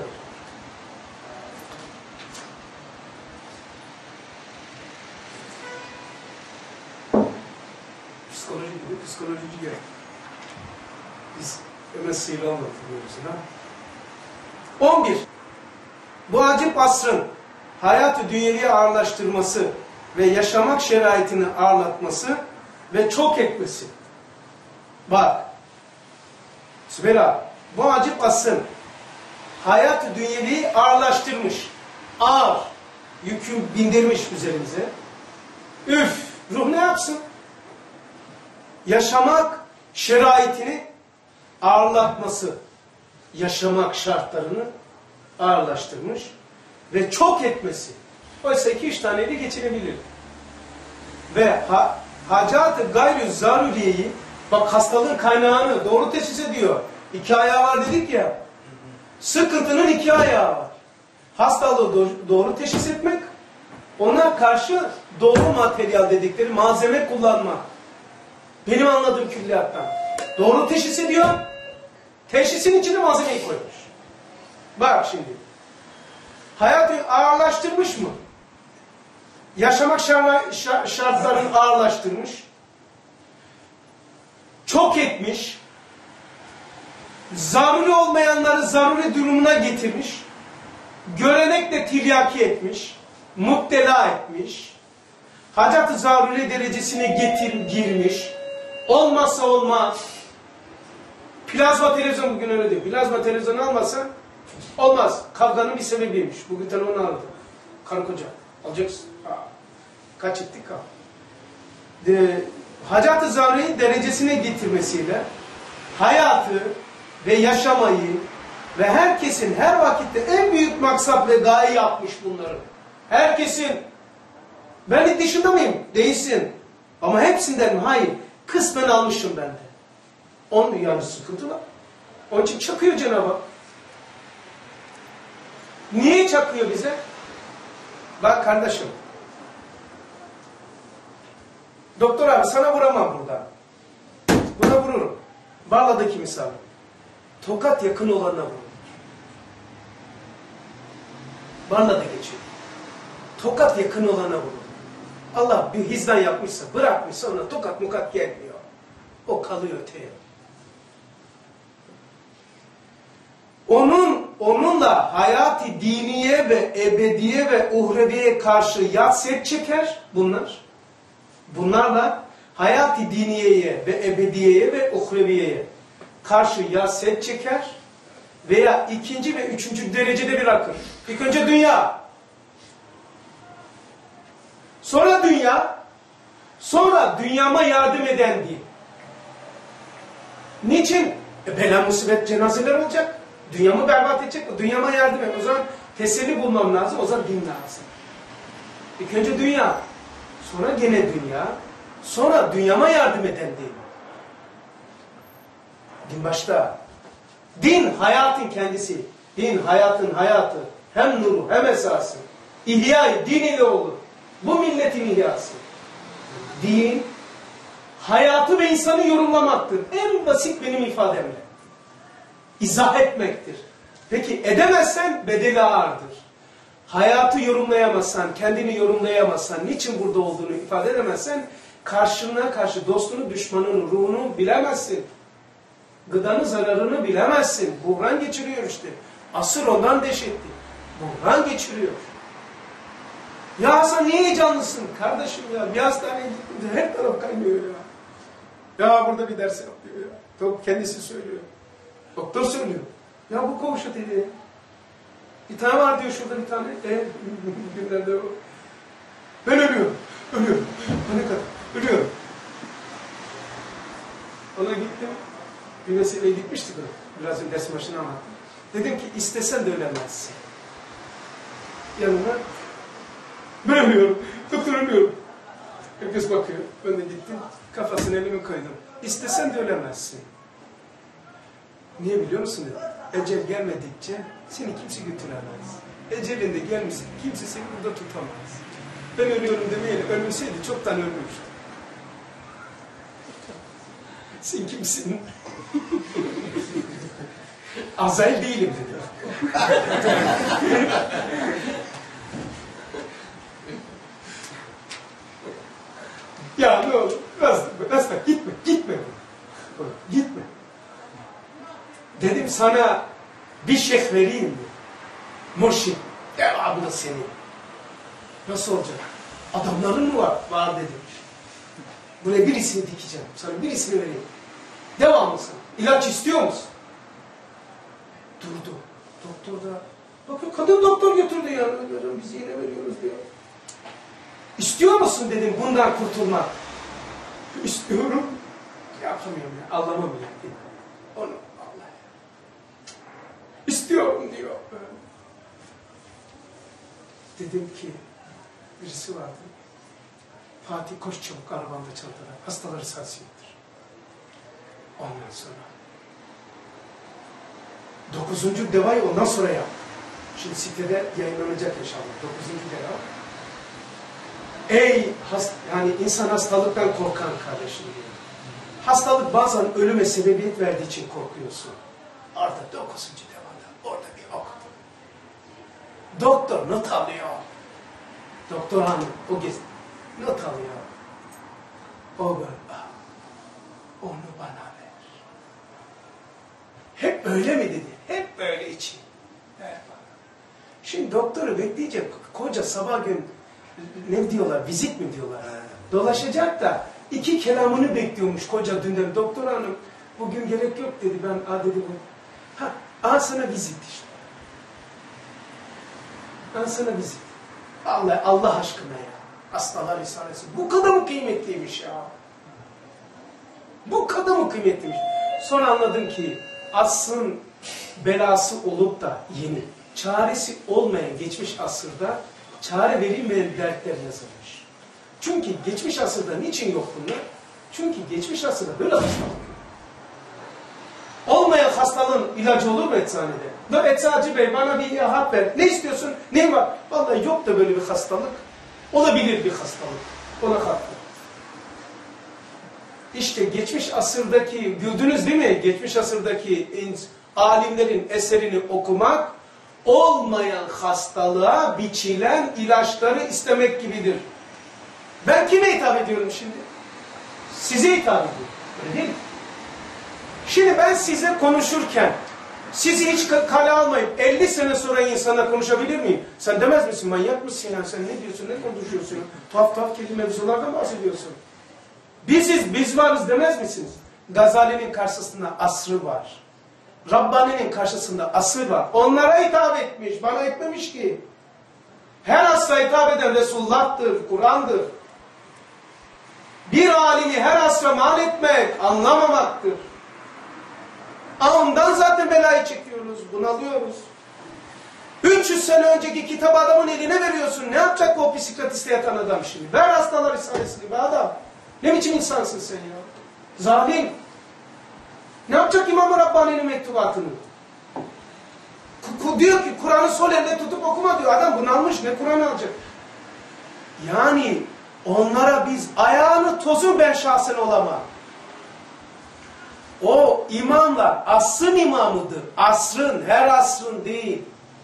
Psikoloji gibi, psikolojici gerek. Biz hemen sıyırı anlatıyoruz. Ha? on bir. Bu acip asrın hayatı dünyevi ağırlaştırması ve yaşamak şeraitini ağırlatması ve çok etmesi. Bak, Sübeyla, bu acip asrın hayatı dünyevi ağırlaştırmış, ağır, yükü bindirmiş üzerimize. Üf, ruh ne yapsın? Yaşamak şeraitini ağırlatması, yaşamak şartlarını ağırlaştırmış ve çok etmesi. Oysa iki üç taneyle geçirebilir. Ve ha, hacat-ı gayrü zaruriyeyi, bak hastalığın kaynağını doğru teşhis ediyor. İki ayağı var dedik ya. Sıkıntının iki ayağı var. Hastalığı doğru, doğru teşhis etmek, ona karşı doğru materyal dedikleri malzeme kullanmak. Benim anladığım külliyattan. Doğru teşhis ediyor. Teşhisin içine malzemeyi koymuş. Bak şimdi. Hayatı ağırlaştırmış mı? Yaşamak şartlarını ağırlaştırmış. Çok etmiş. Zaruri olmayanları zaruri durumuna getirmiş. Görenekle tiryaki etmiş. Muktela etmiş. Hacat-ı zaruri derecesine getir, girmiş. Olmazsa olmaz. Plazma televizyon bugün öyle diyor. Plazma televizyon almazsa olmaz. Kavganın bir sebebiymiş. Bugün telefonu aldı. Karı koca. Alacaksın. Ha. Kaç ettik ha. De, Hacat-ı zaruri derecesine getirmesiyle hayatı ve yaşamayı ve herkesin her vakitte en büyük maksat ve gaye yapmış bunları. Herkesin. Ben dışında mıyım? Değilsin. Ama hepsinden mi? Hayır. Kısmen almışım ben de. Onun yani sıkıntı var. Onun için çakıyor Cenab-ı Hak. Niye çakıyor bize? Bak kardeşim. Doktor abi sana vuramam burada. Buna vururum. Barla'daki misal. Tokat yakın olanına vurur. Barla'da geçiyor. Tokat yakın olana vurur. Allah bir hizdan yapmışsa, bırakmışsa ona tokat mukat gelmiyor. O kalıyor öteye. Onun, onunla hayat-ı diniye ve ebediye ve uhreviye karşı yat set çeker bunlar. Bunlarla hayat-ı diniyeye ve ebediyeye ve uhreviyeye karşı yat set çeker veya ikinci ve üçüncü derecede bırakır. İlk önce dünya. Sonra dünya, Sonra dünyama yardım eden din. Niçin? E bela musibet cenazeler olacak. Dünyamı berbat edecek. O dünyama yardım et. O zaman teselli bulmam lazım. O zaman din lazım. İlk önce dünya. Sonra gene dünya. Sonra dünyama yardım eden din. Din başta. Din hayatın kendisi. Din hayatın hayatı. Hem nuru hem esası. İhya-i din ile olur. Bu milletin ihyası. Din, hayatı ve insanı yorumlamaktır. En basit benim ifademle. İzah etmektir. Peki edemezsen bedeli ağırdır. Hayatı yorumlayamazsan, kendini yorumlayamazsan, niçin burada olduğunu ifade edemezsen, karşına karşı dostunu, düşmanın ruhunu bilemezsin. Gıdanın zararını bilemezsin. Buhran geçiriyor işte. Asır ondan deşetti. Buhran geçiriyor. Ya sen niye heyecanlısın kardeşim ya? Bir hastaneye gittim de her taraf kaynıyor ya. Ya burada bir ders yapıyor ya. Doktor kendisi söylüyor. Doktor söylüyor. Ya bu koğuşa dedi. Bir tane var diyor şurada bir tane. E, günlerde o. Ben ölüyorum. Ölüyorum. Ne kadar? Ölüyorum. Ona gittim. Bir meseleye gitmiştik o. Biraz bir ders başına anlattım. Dedim ki istesen de ölemezsin. Yanına ben ölüyorum. Doktor ölüyorum. Herkes bakıyor. Ben de gittim. Kafasına elimi koydum. İstesen de ölemezsin. Niye biliyor musun dedi. Ecel gelmedikçe seni kimse götüremez. Ecelinde gelmişse kimse seni burada tutamaz. Ben ölüyorum demeyelim. Ölmeseydi çoktan ölmüştü. Sen kimsin? Azrail değilim dedi. Ya ne olur, nasıl, nasıl, gitme, gitme. Gitme. Dedim sana bir şeyh vereyim mi? Murşit. Devamı da senin. Nasıl olacak? Adamların mı var? Var dedim. Buraya birisini dikeceğim. Sana birisini vereyim. Devam mısın? İlaç istiyor musun? Durdu. Doktor da bakın kadın doktor götürdü ya. Biz yine veriyoruz diyor. İstiyor musun dedim bundan kurtulmak. İstiyorum. Yapamıyorum ya. Allah'ıma mı yapayım? Onu Allah. İstiyorum diyor. Dedim ki birisi vardı. Fatih koş çabuk arabanda çantada. Hastaları sarsıyordur. Ondan sonra dokuzuncu devayı ondan sonra yap. Şimdi sitede yayınlanacak inşallah. Dokuzuncu deva. Ey hast yani insan hastalıktan korkan kardeşim diyor. Hastalık bazen ölüme sebebiyet verdiği için korkuyorsun. Orada dokuzuncu devada orada bir ok. Doktor not alıyor. Doktor hanım o gez not alıyor. O böyle onu bana ver. Hep öyle mi dedi? Hep böyle için. Ver bana. Şimdi doktoru bekleyecek koca sabah gün ne diyorlar? Vizit mi diyorlar? Dolaşacak da iki kelamını bekliyormuş koca dünden. Doktor hanım bugün gerek yok dedi. Ben a dedim. Ha, al sana vizit işte. Al sana vizit. Allah Allah aşkına ya. Hastalar risalesi. Bu kadar mı kıymetliymiş ya? Bu kadar mı kıymetliymiş? Sonra anladım ki asrın belası olup da yeni, çaresi olmayan geçmiş asırda çare verilmeyen dertler yazılmış. Çünkü geçmiş asırda niçin yok bunlar? Çünkü geçmiş asırda böyle hastalık yok. Olmayan hastalığın ilacı olur mu eczanede? Da eczacı bey bana bir hap ver. Ne istiyorsun? Ne var? Vallahi yok da böyle bir hastalık. Olabilir bir hastalık. Ona kalktı. İşte geçmiş asırdaki, gördünüz değil mi? Geçmiş asırdaki alimlerin eserini okumak, olmayan hastalığa biçilen ilaçları istemek gibidir. Ben kime hitap ediyorum şimdi? Size hitap ediyorum. Öyle değil mi? Şimdi ben size konuşurken, sizi hiç kale almayıp elli sene sonra insana konuşabilir miyim? Sen demez misin? Manyak mısın ya? Sen ne diyorsun? Ne konuşuyorsun? Tuhaf tuhaf kelime mevzulardan bahsediyorsun. Biziz, biz varız demez misiniz? Gazali'nin karşısında asrı var. Rabbani'nin karşısında asır var. Onlara hitap etmiş, bana etmemiş ki. Her asra hitap eden Resulullah'tır, Kur'an'dır. Bir alimi her asra mal etmek anlamamaktır. Ondan zaten belayı çekiyoruz, bunalıyoruz. üç yüz sene önceki kitabı adamın eline veriyorsun. Ne yapacak o psikiyatiste yatan adam şimdi? Ver hastalar risalesini be adam. Ne biçim insansın sen ya? Zalim. Ne yapacak İmam-ı Rabbani'nin mektubatını? K diyor ki Kur'an'ı sol elle tutup okuma diyor. Adam bunalmış, ne Kur'an alacak? Yani onlara biz ayağını tozun ben şahsen olamam. O imamlar asrın imamıdır. Asrın, her asrın değil.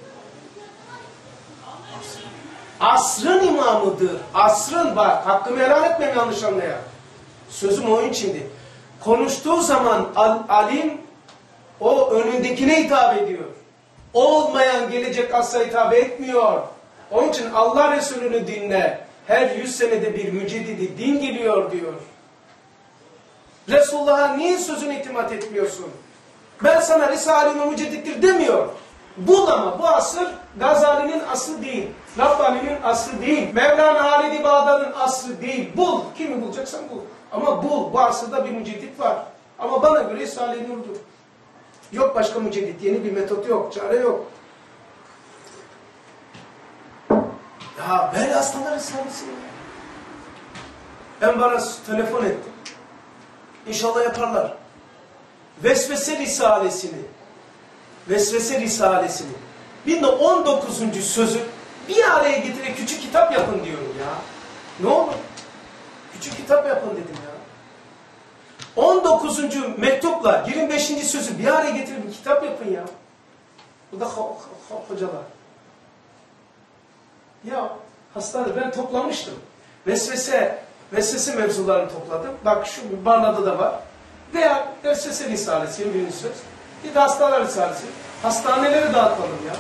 Asrın imamıdır. Asrın, bak hakkımı helal etmem yanlış anlayan. Sözüm onun içindi. Konuştuğu zaman al, alim o önündekine hitap ediyor. Olmayan gelecek asla hitap etmiyor. Onun için Allah Resulü'nü dinle. Her yüz senede bir müceddidi din geliyor diyor. Resulullah'a niye sözüne itimat etmiyorsun? Ben sana Risale-i Müceddittir demiyor. Bu ama bu asır Gazali'nin aslı değil. Rabbani'nin aslı değil. Mevlana Halid-i Bağdadi'nin aslı değil. Bul. Kimi bulacaksan bul. Ama bul. Bu asırda bir müceddit var. Ama bana göre Risale-i Nur'dur. Yok başka müceddit. Yeni bir metot yok. Çare yok. Ya ben hastalar Risalesi. Ben bana telefon ettim. İnşallah yaparlar. Vesvese Risalesini. Vesvese Risalesini. Bir de on dokuzuncu sözü bir araya getirip küçük kitap yapın diyorum ya. Ne olur? Küçük kitap yapın dedim ya. on dokuzuncu mektupla yirmi beşinci sözü bir araya getirip bir kitap yapın ya. Bu da ho ho hocalar. Ya hastanede ben toplamıştım. Vesvese, vesvese mevzularını topladım. Bak şu Barla'da da var. Veya Vesvese Risalesi birinci söz. Bir de Hastalar Risalesi. Hastanelere dağıtalım ya.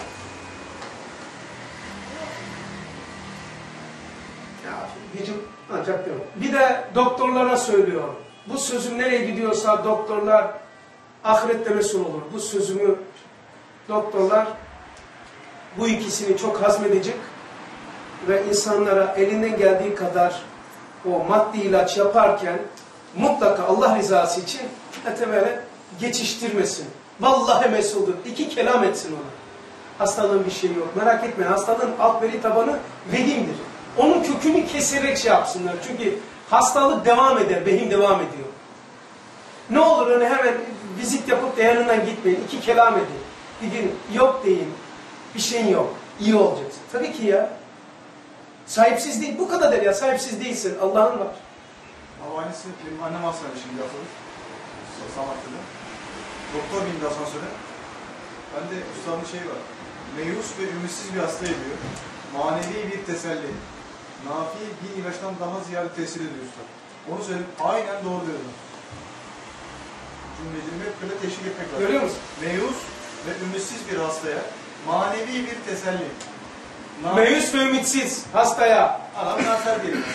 Ya gücüm ancak yok. Bir de doktorlara söylüyorum. Bu sözüm nereye gidiyorsa doktorlar ahirette mesul olur. Bu sözümü doktorlar bu ikisini çok hazmedecek ve insanlara elinden geldiği kadar o maddi ilaç yaparken mutlaka Allah rızası için etevele geçiştirmesin. Vallahi mesuldür. İki kelam etsin ona. Hastalığın bir şeyi yok. Merak etmeyin. Hastalığın alt veri tabanı vehimdir. Onun kökünü keserek şey yapsınlar. Çünkü hastalık devam eder. Vehim devam ediyor. Ne olur öyle hemen vizit yapıp da yanından gitmeyin. İki kelam edin. Gidin yok deyin. Bir şeyin yok. İyi olacaksın. Tabii ki ya. Sahipsiz değil. Bu kadar der ya. Sahipsiz değilsin. Allah'ın var. Ama aynısı benim annem hastanede şimdi yapılır. Samatya'da. Doktor bindi asansöre. Ben de ustamın şeyi var. Meyus ve ümitsiz bir hasta ediyor. Manevi bir teselli. Nafi bir ilaçtan daha ziyade tesir ediyor usta. Onu söyleyip aynen doğru diyorum. Cümlelerimi hep böyle teşvik etmek lazım. Görüyor musun? Meyus ve ümitsiz bir hastaya manevi bir teselli. Nafi... Meyus ve ümitsiz hastaya. Adam kanser diyelim.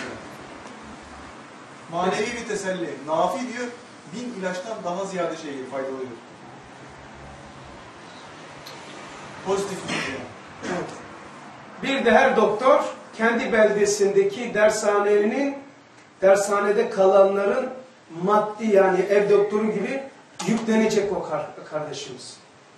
Manevi bir teselli. Nafi diyor, bin ilaçtan daha ziyade şey faydalı oluyor. Pozitif bir şey. Evet. Bir de her doktor kendi beldesindeki dershanenin, dershanede kalanların maddi yani ev doktoru gibi yüklenecek o kardeşimiz.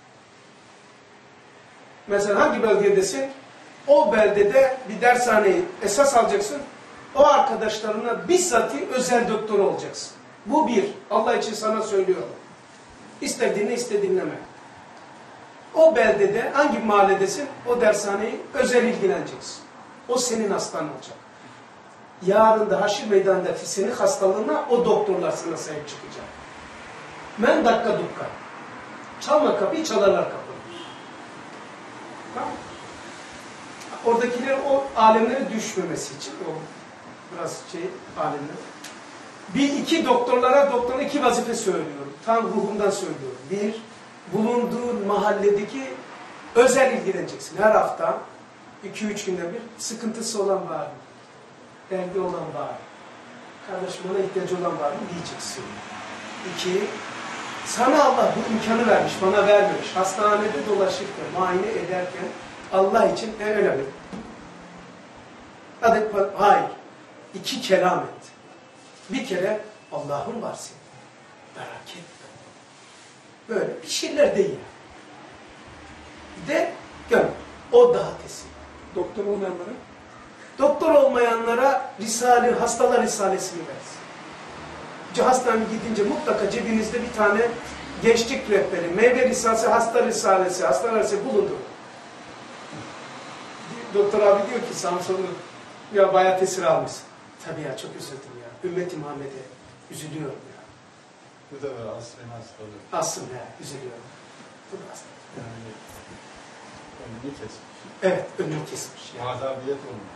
Mesela hangi belgedesin? O beldede bir dershaneyi esas alacaksın. O arkadaşlarına bizzati özel doktor olacaksın. Bu bir. Allah için sana söylüyorum. İster dinle ister dinleme. O beldede hangi mahalledesin? O dershaneyi özel ilgileneceksin. O senin hastan olacak. Yarın da haşir meydanındaki senin hastalığına o doktorlar sana sahip çıkacak. Men dakika dukka. Çalma kapıyı, çalarlar kapıyı. Tamam. Oradakiler o alemlere düşmemesi için o biraz şey alemler. Bir iki doktorlara doktorun iki vazife söylüyorum. Tam ruhumdan söylüyorum. Bir, bulunduğun mahalledeki özel ilgileneceksin. Her hafta iki üç günde bir sıkıntısı olan var mı? Derdi olan var mı? Kardeşim ona ihtiyacı olan var mı? Diyeceksin. İki, sana Allah bu imkanı vermiş, bana vermemiş. Hastanede dolaşırken, muayene ederken Allah için en önemli. Hadi, hayır. İki kelam et. Bir kere Allah'ın var senin. Merak etme. Böyle bir şeyler değil. De gör. O daha kesin. Doktor olmayanlara Doktor olmayanlara Risale, hastalar Risalesini versin. Hastaneye gidince mutlaka cebinizde bir tane gençlik rehberi, meyve risalesi, hasta risalesi, hastalar risalesi bulundur. Doktor abi diyor ki Samsun'u ya bayağı tesir almışsın. Tabii ya çok üzüldüm ya. Ümmet-i Muhammed'e üzülüyorum ya. Bu da böyle asrın hastalığı. Aslında ya üzülüyorum. Bu da aslında. Yani önünü kesmiş. Evet önünü kesmiş. Yani. Mağdabiyet olmuş.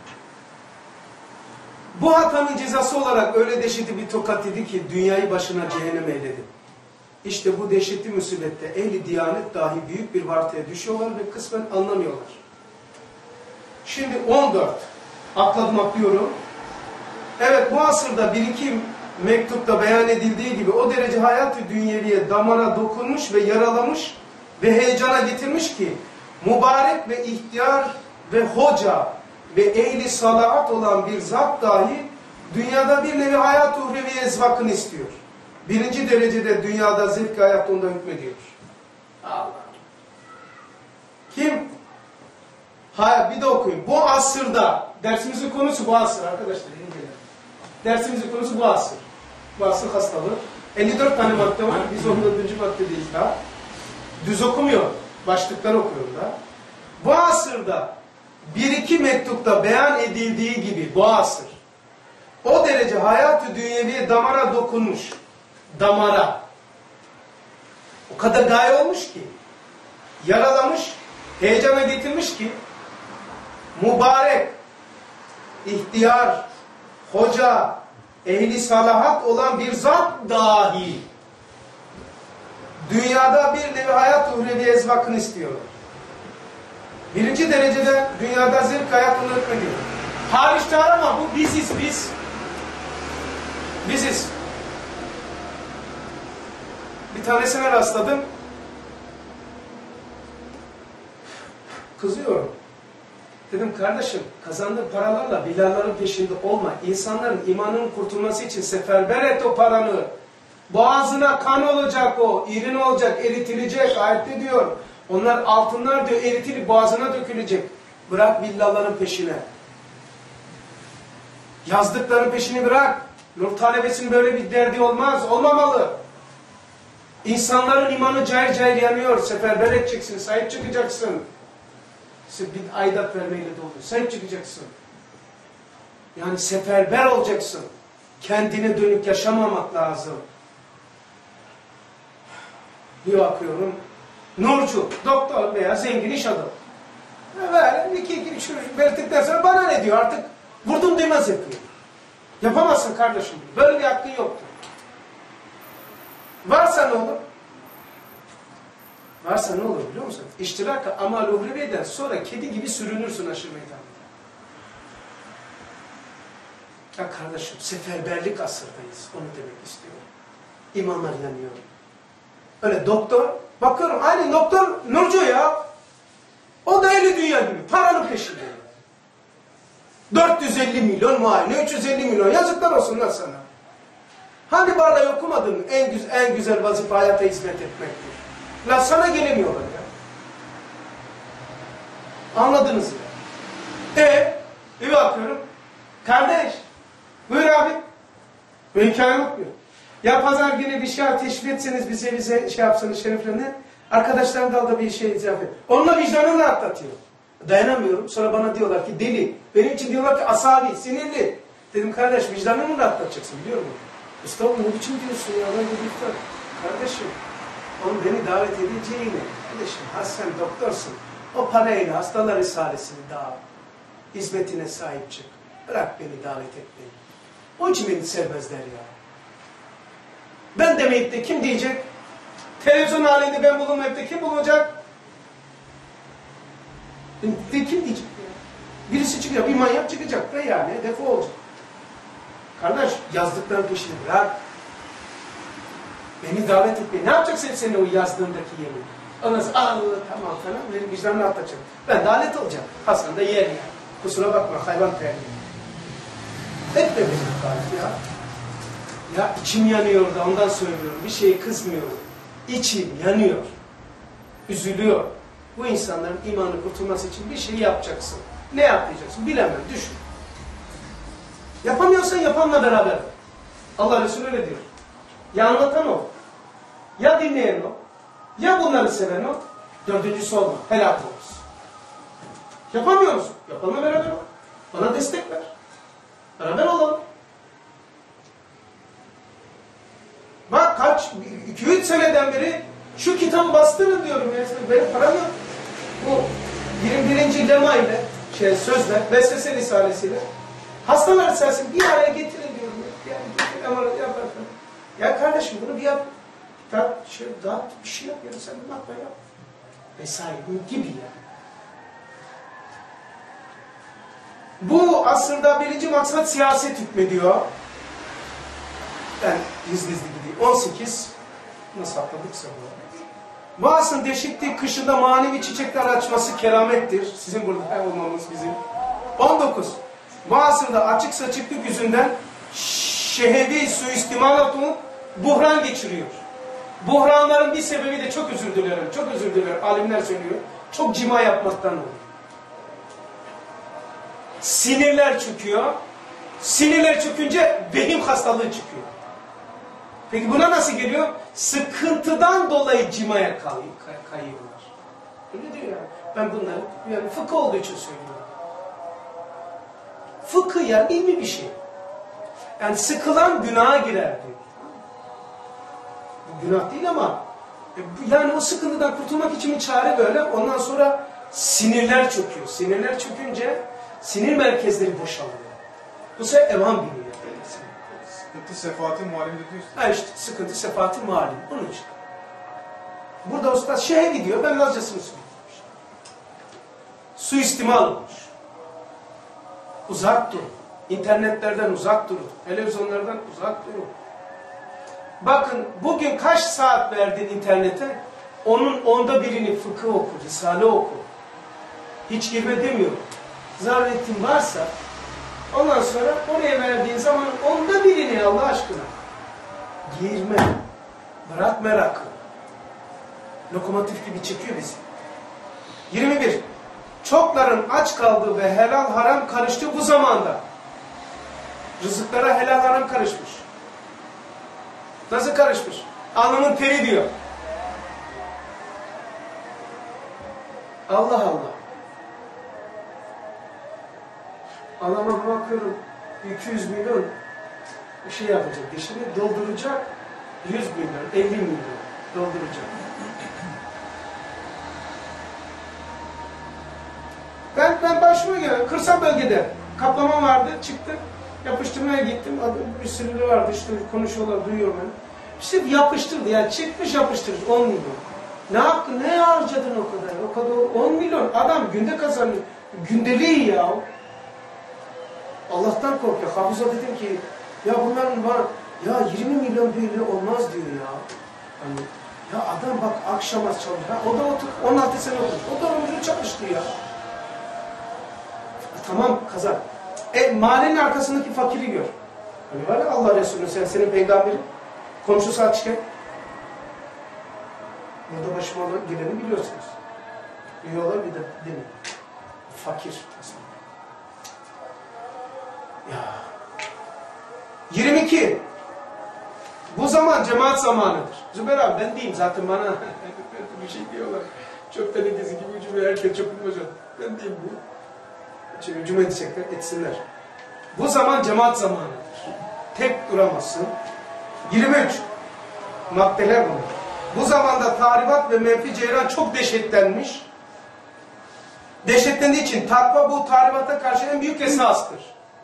Bu hatanın cezası olarak öyle dehşetli bir tokat dedi ki dünyayı başına cehennem eyledi. İşte bu dehşetli musibette ehli diyanet dahi büyük bir vartaya düşüyorlar ve kısmen anlamıyorlar. Şimdi on dört. Atladım atlıyorum. Evet bu asırda bir iki mektupta beyan edildiği gibi o derece hayat-ı dünyeviye damara dokunmuş ve yaralamış ve heyecana getirmiş ki mübarek ve ihtiyar ve hoca ve ehli salahat olan bir zat dahi dünyada bir nevi hayat-ı uhreviye ezvakını istiyor. Birinci derecede dünyada zevk hayat onda hükmediyor. Allah. Kim? Hayır bir de okuyun. Bu asırda, dersimizin konusu bu asır arkadaşlar. Dersimizin konusu bu asır. Bu asır hastalığı. elli dört tane madde var. Biz on dördüncü maddedeyiz daha. Düz okumuyor. Başlıkları okuyorum da. Bu asırda bir iki mektupta beyan edildiği gibi bu asır o derece hayat-ı dünyeviye damara dokunmuş. Damara. O kadar gaye olmuş ki yaralamış, heyecana getirmiş ki mübarek, ihtiyar, hoca, ehli salahat olan bir zat dahi dünyada bir nevi hayat uhrevi ezvakını istiyorlar. Birinci derecede dünyada zevk hayatını ötmediyor. Hariçte arama bu biziz biz. Biziz. Bir tanesine rastladım. Kızıyorum. Dedim kardeşim kazandığın paralarla bilalların peşinde olma. İnsanların imanının kurtulması için seferber et o paranı. Boğazına kan olacak o. İrin olacak, eritilecek. Ayette diyor. Onlar altınlar diyor eritilip boğazına dökülecek. Bırak villaların peşine. Yazdıkların peşini bırak. Nur talebesinin böyle bir derdi olmaz. Olmamalı. İnsanların imanı cayır cayır yanıyor. Seferber edeceksin. Sahip çıkacaksın. Bir aidat vermeyle de oluyor. Sahip çıkacaksın. Yani seferber olacaksın. Kendine dönük yaşamamak lazım. Bir bakıyorum. Nurcu, doktor veya zengin iş adamı. Böyle iki iki üç verdikten sonra bana ne diyor artık? Vurdum demez yapıyor. Yapamazsın kardeşim. Böyle bir hakkın yoktur. Varsa ne olur? Varsa ne olur biliyor musun? İştiraka amal uhreviyeden sonra kedi gibi sürünürsün aşırı meydanda. Ya kardeşim seferberlik asırdayız. Onu demek istiyorum. İmanlar yanıyor. Öyle doktor, bakıyorum aynı doktor Nurcu ya. O da eli dünya gibi. Paranın peşinde. dört yüz elli milyon muayene, üç yüz elli milyon. Yazıklar olsun lan sana. Hani barlayı okumadın mı? En, güz en güzel vazife hayata hizmet etmektir. Lan sana gelemiyorlar ya. Anladınız mı? E, bir bakıyorum. Kardeş, buyur abi. Bu hikaye yok mu? Ya pazar günü bir şey teşvik etseniz bize bize şey yapsanız şereflerine. Arkadaşlar da bir şey icap et. Onunla vicdanını atlatıyor. Dayanamıyorum. Sonra bana diyorlar ki deli. Benim için diyorlar ki asabi, sinirli. Dedim kardeş vicdanını da atlatacaksın biliyor musun? Mustafa ne biçim diyorsun ya? Ben de kardeşim. Onun beni davet edeceğini. Kardeşim ha sen doktorsun. O parayla hastalar risalesini dağıt. Hizmetine sahip çık. Bırak beni davet etmeyi. Onun için beni sevmezler ya. Ben demeyip de kim diyecek? Televizyon halinde ben bulunmayıp da kim bulunacak? De kim diyecek ya? Birisi çıkacak, bir manyak çıkacak ve yani hedefi olacak. Kardeş yazdıkların peşini bırak. Beni davet etmeyi. Ne yapacaksın senin o yazdığındaki yemin? Ondan sonra Allah tamam falan benim vicdanını atlatacak. Ben de alet olacağım. Hasan da yer yani. Kusura bakma hayvan terliği. Etme beni gayet ya. Ya içim yanıyor da ondan söylüyorum. Bir şeye kızmıyorum. İçim yanıyor. Üzülüyor. Bu insanların imanı kurtulması için bir şey yapacaksın. Ne yapacaksın? Bilemem. Düşün. Yapamıyorsan yapanla beraber. Allah Resulü öyle diyor. Ya anlatan o. Ya dinleyen o. Ya bunları seven o. Dördüncüsü olma. Helak olursun. Yapamıyor musun? Yapanla beraber ol. Bana destek ver. Beraber olalım. Bak kaç, iki üç seneden beri şu kitabı bastırın diyorum. Benim param yok. Bu yirmi birinci lema ile, şey, sözle, Vesvese Risalesiyle hastalar içerisinde bir araya getirin diyorum. Yani getirin ama yap. Ya kardeşim bunu bir yap. Daha, şey, daha bir şey yap. Yani sen bunu yapma yap. Vesaire gibi ya. Bu asırda birinci maksat siyaset hükmediyor. Ben gizli gizli gideyim. on sekiz nasıl atladıksa bu. Bu asrın deşikliği kışında manevi çiçekler açması keramettir. Sizin burada olmamız bizim. on dokuz. Bu asırda açık saçıklık yüzünden şehevi suistimalatun buhran geçiriyor. Buhranların bir sebebi de çok özür dilerim. Çok özür dilerim. Alimler söylüyor. Çok cima yapmaktan oluyor. Sinirler çöküyor. Sinirler çökünce vehim hastalığı çıkıyor. Peki buna nasıl geliyor? Sıkıntıdan dolayı cimaya kayıyorlar. Öyle diyor yani. Ben bunları yani fıkıh olduğu için söylüyorum. Fıkıh yani ilmi bir şey. Yani sıkılan günaha girer diyor. Bu günah değil ama yani o sıkıntıdan kurtulmak için bir çare böyle. Ondan sonra sinirler çöküyor. Sinirler çökünce sinir merkezleri boşalıyor. Bu sefer evan biniyor. Sıkıntı sefahatin muhalimi de diyorsun. Ha işte sıkıntı sefahatin muhalim. Onun için. Burada usta şeye gidiyor. Ben Lazcasını söylüyorum. Suistimal olmuş. Uzak durun. İnternetlerden uzak durun. Televizyonlardan uzak durun. Bakın bugün kaç saat verdin internete? Onun onda birini fıkıh oku, risale oku. Hiç girme demiyorum. Zaruretin varsa ondan sonra oraya verdiğin zaman onda birini Allah aşkına girme. Bırak merakı. Lokomotif gibi çekiyor bizi. yirmi bir. Çokların aç kaldığı ve helal haram karıştığı bu zamanda. Rızıklara helal haram karışmış. Nasıl karışmış? Alnının teri diyor. Allah Allah. Adama bakıyorum iki yüz milyon bir şey yapacak. Dişini dolduracak yüz milyon, elli milyon dolduracak. Ben, ben başıma gelen kırsal bölgede kaplama vardı, çıktı. Yapıştırmaya gittim. Bir sürü vardı işte konuşuyorlar, duyuyorum ben. İşte yapıştırdı yani çıkmış yapıştırdı on milyon. Ne yaptın? Ne harcadın o kadar? O kadar on milyon. Adam günde kazanıyor. Gündeliği ya. Allah'tan korkuyor. Hafıza dedim ki ya bunların var ya yirmi milyon böyle olmaz diyor ya. Hani, ya adam bak akşama çalışıyor. O da otur on altı sene olmuş. O da uzun çalıştı ya. Tamam kazan. E, mahallenin arkasındaki fakiri gör. Hani var ya Allah Resulü sen senin peygamberin komşusu açken burada başıma geleni biliyorsunuz. Yiyorlar bir de değil mi? Fakir. Ya. yirmi iki. Bu zaman cemaat zamanıdır. Zübeyir abi ben diyeyim zaten bana bir şey diyorlar. Çok tenekesi gibi ucuma herkes çok hocam. Ben diyeyim bu. Şimdi hücum edecekler, etsinler. Bu zaman cemaat zamanıdır. Tek duramazsın. yirmi üç. Maddeler bunlar. Bu zamanda tahribat ve menfi ceyran çok dehşetlenmiş. Dehşetlendiği için takva bu tahribata karşı en büyük esastır.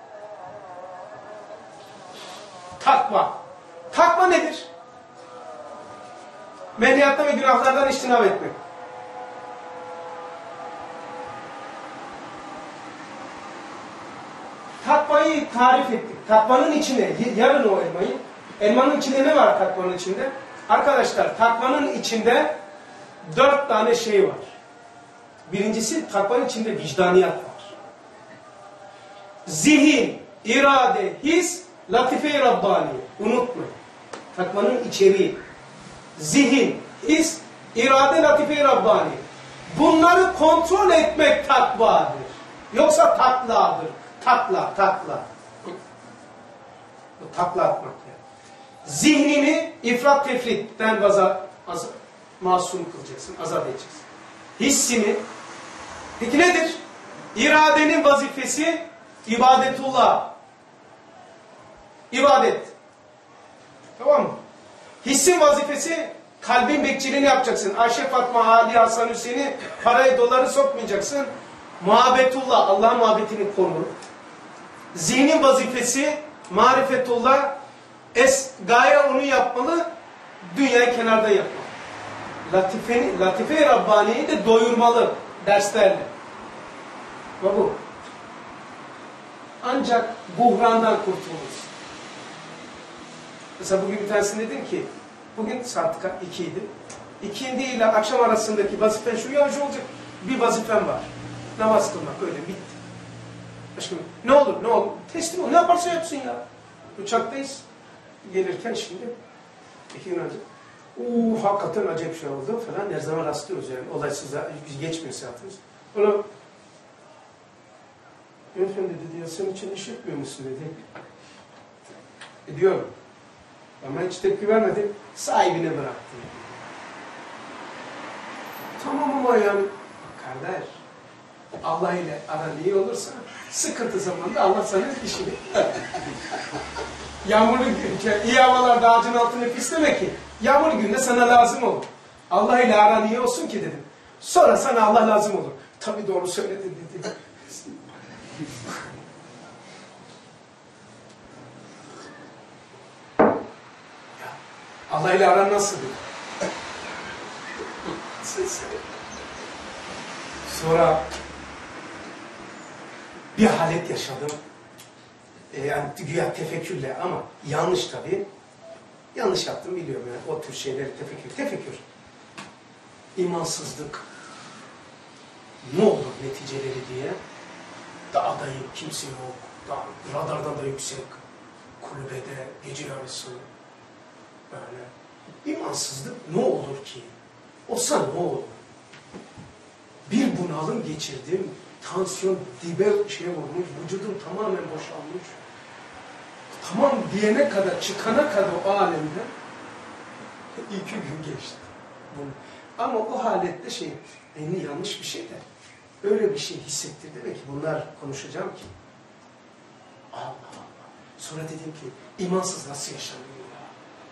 Takva. Takva nedir? Menhiyattan ve günahlardan içtinab etmek. Takvayı tarif ettik. Takvanın içine, yarın o elmayı. Elmanın içinde ne var takvanın içinde? Arkadaşlar takvanın içinde dört tane şey var. Birincisi takvanın içinde vicdaniyat var. Zihin, irade, his Latife-i Rabbani. Unutmayın. Takvanın içeriği. Zihin, his, irade, latife-i Rabbani. Bunları kontrol etmek takvadır. Yoksa takladır. Takla, takla. Takla atmak yani. Zihnini ifrat tefritten vaza, az, masum kılacaksın, azat edeceksin. Hissini. Peki nedir? İradenin vazifesi ibadetullah. İbadet. Tamam mı? Hissin vazifesi kalbin bekçiliğini yapacaksın. Ayşe, Fatma, Ali, Hasan, Hüseyin'i parayı, doları sokmayacaksın. Muhabbetullah, Allah'ın muhabbetini koru. Zihnin vazifesi marifetullah. Es, gaye onu yapmalı, dünyayı kenarda yapmalı. Latife-i Latife Rabbani'yi de doyurmalı derslerle. Ve bu. Ancak buhrandan kurtuluruz. Mesela bugün bir tanesini dedim ki, bugün saat ikiydi. İkindi ile akşam arasındaki vazifen şu, ya şu olacak. Bir vazifem var. Namaz kılmak, öyle bitti. Başka ne olur, ne olur? Teslim ol, ne yaparsa yapsın ya. Uçaktayız. Gelirken şimdi, iki gün önce, uuu hakikaten acayip şey oldu falan. Her zaman rastlıyoruz yani. Olaysız, geçmiyor saatimiz. Onu, efendim dedi ya, sen için iş yapmıyor musun dedi. E diyorum. Ama hiç tepki vermedim. Sahibine bıraktım. Tamam ama yani, kardeş, Allah ile aran iyi olursa, sıkıntı zamanında Allah sana işini. Yağmurlu gün, iyi havalarda ağacın altını pisleme ki, yağmurlu günde sana lazım olur. Allah ile aran iyi olsun ki dedim. Sonra sana Allah lazım olur. Tabii doğru söyledin dedi. Allah ile aran nasıl dedi. Sonra bir halet yaşadım. Ee, yani güya tefekkürle ama yanlış tabii. Yanlış yaptım biliyorum yani o tür şeyleri tefekkür. Tefekkür. İmansızlık. Ne olur neticeleri diye. Dağdayım, kimse yok. Dağ, radardan da yüksek. Kulübede, gece yarısı. Böyle. İmansızlık ne olur ki? Olsa ne olur? Bir bunalım geçirdim. Tansiyon dibe şeye vurmuş. Vücudum tamamen boşalmış. Tamam diyene kadar, çıkana kadar o alemde iki gün geçti. Bunu. Ama o halette şey, beni yanlış bir şey de öyle bir şey hissettirdi. Demek ki bunlar konuşacağım ki. Allah Allah. Sonra dedim ki, imansız nasıl yaşanıyor ya?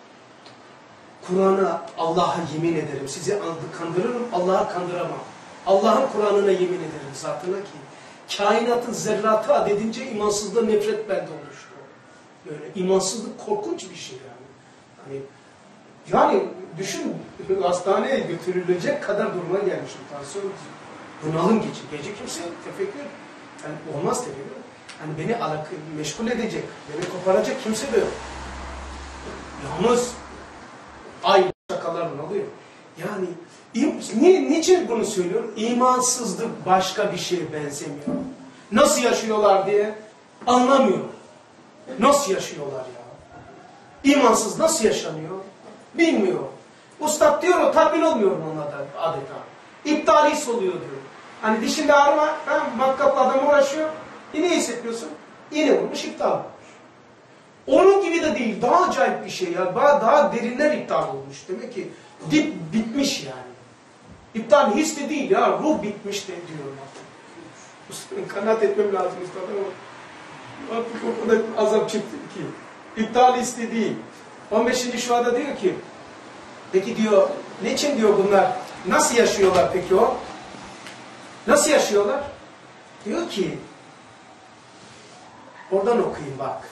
Kur'an'a, Allah'a yemin ederim. Sizi kandırırım, Allah'a kandıramam. Allah'ın Kur'an'ına yemin ederim zatına ki, kainatın zerratı adedince imansızlığa nefret bende oluştu. Böyle imansızlık korkunç bir şey yani. Hani, yani düşün, hastaneye götürülecek kadar duruma gelmişim. Tansiyon, bunalım geçir. Gece kimse tefekkür, yani olmaz tefekkür. Hani beni alak meşgul edecek, beni koparacak kimse de yok. Yalnız aynı şakalarla oluyor. Yani ni, niçin bunu söylüyorum? İmansızlık başka bir şeye benzemiyor. Nasıl yaşıyorlar diye anlamıyorum. Nasıl yaşıyorlar ya? İmansız nasıl yaşanıyor? Bilmiyor. Ustad diyor o tatmin olmuyorum ona da adeta. İptalis oluyor diyor. Hani dişinde ağrıma, ben matkapla adam uğraşıyor. Yine hissetmiyorsun. Yine olmuş, iptal olmuş. Onun gibi de değil. Daha acayip bir şey ya. Daha, daha derinler iptal olmuş. Demek ki dip bitmiş yani. İptal his de değil ya. Ruh bitmiş de diyorum artık. Usta'nın kanaat etmem lazım ustad ama artık o kadar azap çıktı ki. İptal his de değil. on beşinci şuada diyor ki, peki diyor, niçin diyor bunlar? Nasıl yaşıyorlar peki o? Nasıl yaşıyorlar? Diyor ki, oradan okuyayım bak.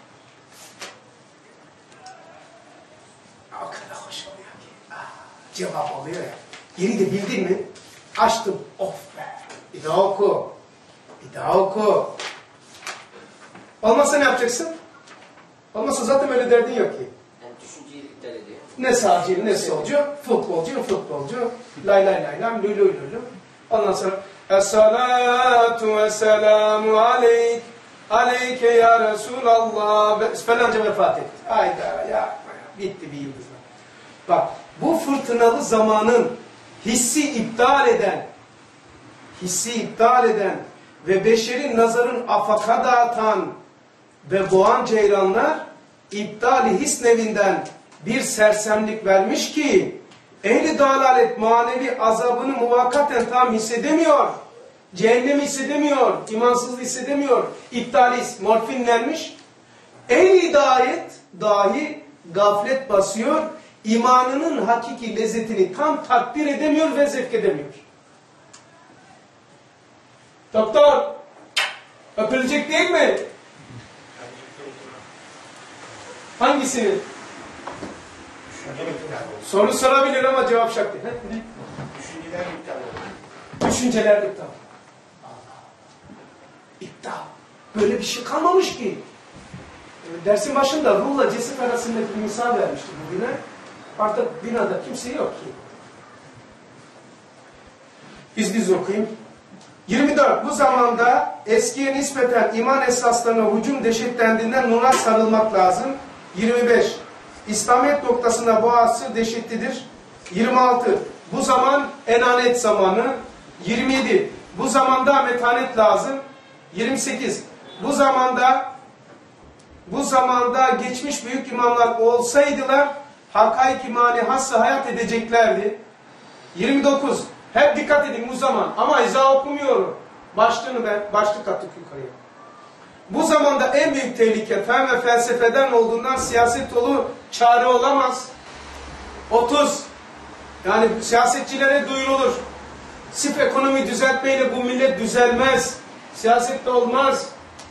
O kadar hoş oluyor ki. Ah, cevap oluyor ya. Yeri de bildin mi? Açtım. Of be. Bir daha oku. Bir daha oku. Olmazsa ne yapacaksın? Olmazsa zaten öyle derdin yok ki. Yani düşünceyi iptal ediyor. Ne sağcı, ne solcu, futbolcu, futbolcu, lay lay lay lay, lü lü lü lü. Ondan sonra Es-salatu ve selamu aleyk aleyke ya Resulallah ve falanca vefat etti. Hayda ya bitti bir yıldız. Bak bu fırtınalı zamanın hissi iptal eden, hissi iptal eden ve beşerin nazarın afaka dağıtan ve boğan ceylanlar iptali his nevinden bir sersemlik vermiş ki ehli dalalet manevi azabını muvakkaten tam hissedemiyor. Cehennemi hissedemiyor, imansızlığı hissedemiyor. İptalis, morfin vermiş. Ehli hidayet dahi gaflet basıyor. İmanının hakiki lezzetini tam takdir edemiyor ve zevk edemiyor. Doktor, öpülecek değil mi? Hangisini? Soru sorabilir ama cevap şart değil. Düşünceler iptal olur. Düşünceler iptal. İptal. Böyle bir şey kalmamış ki. Dersin başında ruhla ceset arasında bir misal vermiştim bugüne. Artık binada kimse yok ki. İzli diz okuyayım. yirmi dört. Bu zamanda eskiye nispeten iman esaslarına hücum deşetlendiğinden nura sarılmak lazım. yirmi beş. İslamiyet noktasında bu asır deşitlidir. yirmi altı. Bu zaman enanet zamanı. yirmi yedi. Bu zamanda metanet lazım. yirmi sekiz. Bu zamanda bu zamanda geçmiş büyük imamlar olsaydılar hakaik imani hassa hayat edeceklerdi. yirmi dokuz. Hep dikkat edin bu zaman. Ama izah okumuyorum. Başlığını ben başlık attık yukarıya. Bu zamanda en büyük tehlike fen ve felsefeden olduğundan siyaset dolu çare olamaz. otuz. Yani siyasetçilere duyurulur. Sırf ekonomi düzeltmeyle bu millet düzelmez. Siyaset de olmaz.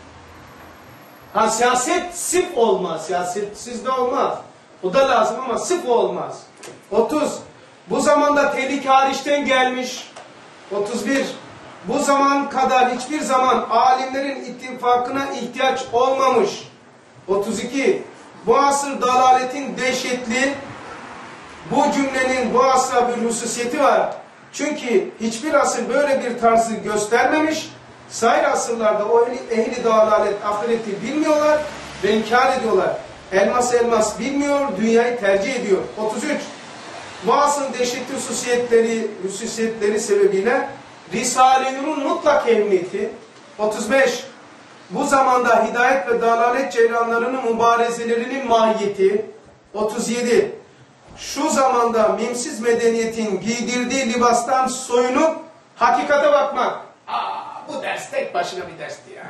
Ha siyaset sırf olmaz. Siyasetsiz de olmaz. O da lazım ama sırf olmaz. otuz. Bu zamanda tehlike hariçten gelmiş. otuz bir. Bu zaman kadar hiçbir zaman alimlerin ittifakına ihtiyaç olmamış. otuz iki. Bu asır dalaletin dehşetli, bu cümlenin bu asra bir hususiyeti var. Çünkü hiçbir asır böyle bir tarzı göstermemiş. Sair asırlarda o ehli, ehli dalalet ahireti bilmiyorlar ve inkar ediyorlar. Elmas elmas bilmiyor, dünyayı tercih ediyor. otuz üç. Bu asrın dehşetli hususiyetleri, hususiyetleri sebebiyle Risale-i Nur'un mutlak ehemmiyeti. otuz beş. Bu zamanda hidayet ve dalalet ceylanlarının mübarezelerinin mahiyeti. otuz yedi. Şu zamanda mimsiz medeniyetin giydirdiği libastan soyunup hakikate bakmak. Aa, bu ders tek başına bir dersti ya.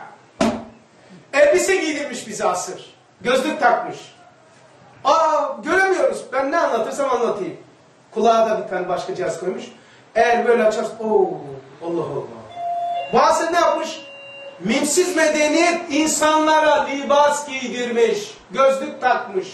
Elbise giydirmiş bize asır. Gözlük takmış. Aa, göremiyoruz. Ben ne anlatırsam anlatayım. Kulağa da bir tane başka cihaz koymuş. Eğer böyle açarsan, ooo, Allah Allah. Bu asır ne yapmış? Mimsiz medeniyet insanlara libas giydirmiş. Gözlük takmış.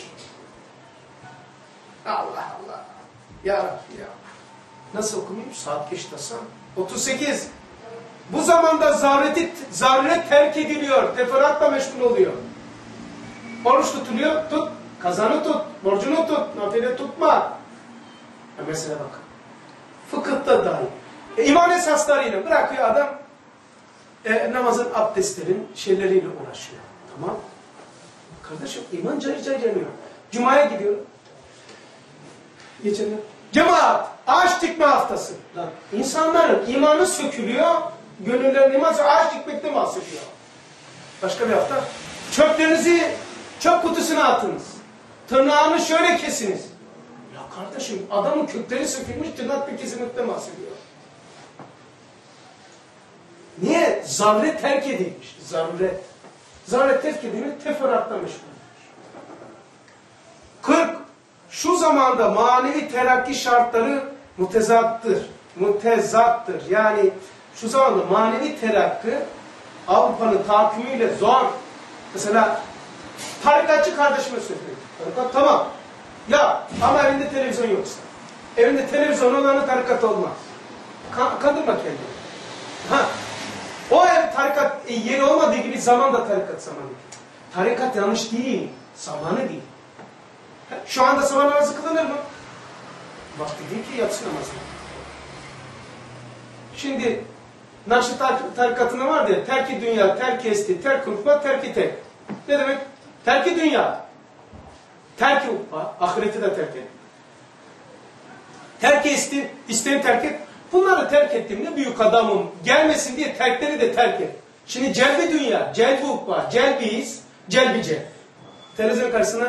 Allah Allah. Ya Rabbi ya. Nasıl okumayayım? Saat geç tasam. otuz sekiz. Bu zamanda zarreti, zarret terk ediliyor. Teferruatla meşgul oluyor. Oruç tutuluyor. Tut. Kazanı tut. Borcunu tut. Nafile tutma. Ya mesela bakın. Fıkıhta dahi. E, iman esaslarıyla bırakıyor adam. E, namazın abdestlerin şeyleriyle uğraşıyor. Tamam. Kardeşim iman cayır cayır yanıyor. Cuma'ya gidiyor. Geçenler. Cemaat. Ağaç dikme haftası. Lan, insanların imanı sökülüyor. Gönüllerinin imanı ağaç dikmekte bahsediyor. Başka bir hafta. Çöplerinizi çöp kutusuna atınız. Tırnağını şöyle kesiniz. Ya kardeşim adamın kökleri sökülmüş tırnak bir kesinlikle bahsediyor. Niye? Zarret terk edilmiş. Zarret. Zarret terk edilmiş teferruatlamış. kırk. Şu zamanda manevi terakki şartları mutezattır. Mutezattır. Yani şu zamanda manevi terakki Avrupa'nın tahakkümüyle zor. Mesela tarikatçı kardeşime söylüyor. Tarikat tamam. Ya ama evinde televizyon yoksa. Evinde televizyon olanı tarikat olmaz. Ka kandırma kendini. Ha. O ev tarikat e, yeri olmadığı gibi zaman da tarikat zamanı. Tarikat yanlış değil. Zamanı değil. Ha. Şu anda sabah namazı kılınır mı? Vakti değil ki yatsın namazı. Şimdi Nakşi tarikatına vardı ya, terki dünya, terki esti, terki ukba, terki tek. Ne demek? Terki dünya, terki ukba, ahireti de terk et. Terki esti, isteğini terk et. Bunları terk ettiğimde büyük adamım, gelmesin diye terkleri de terk et. Şimdi celbi dünya, celbi ukba, celbi his, celbi cel. Televizyon karşısına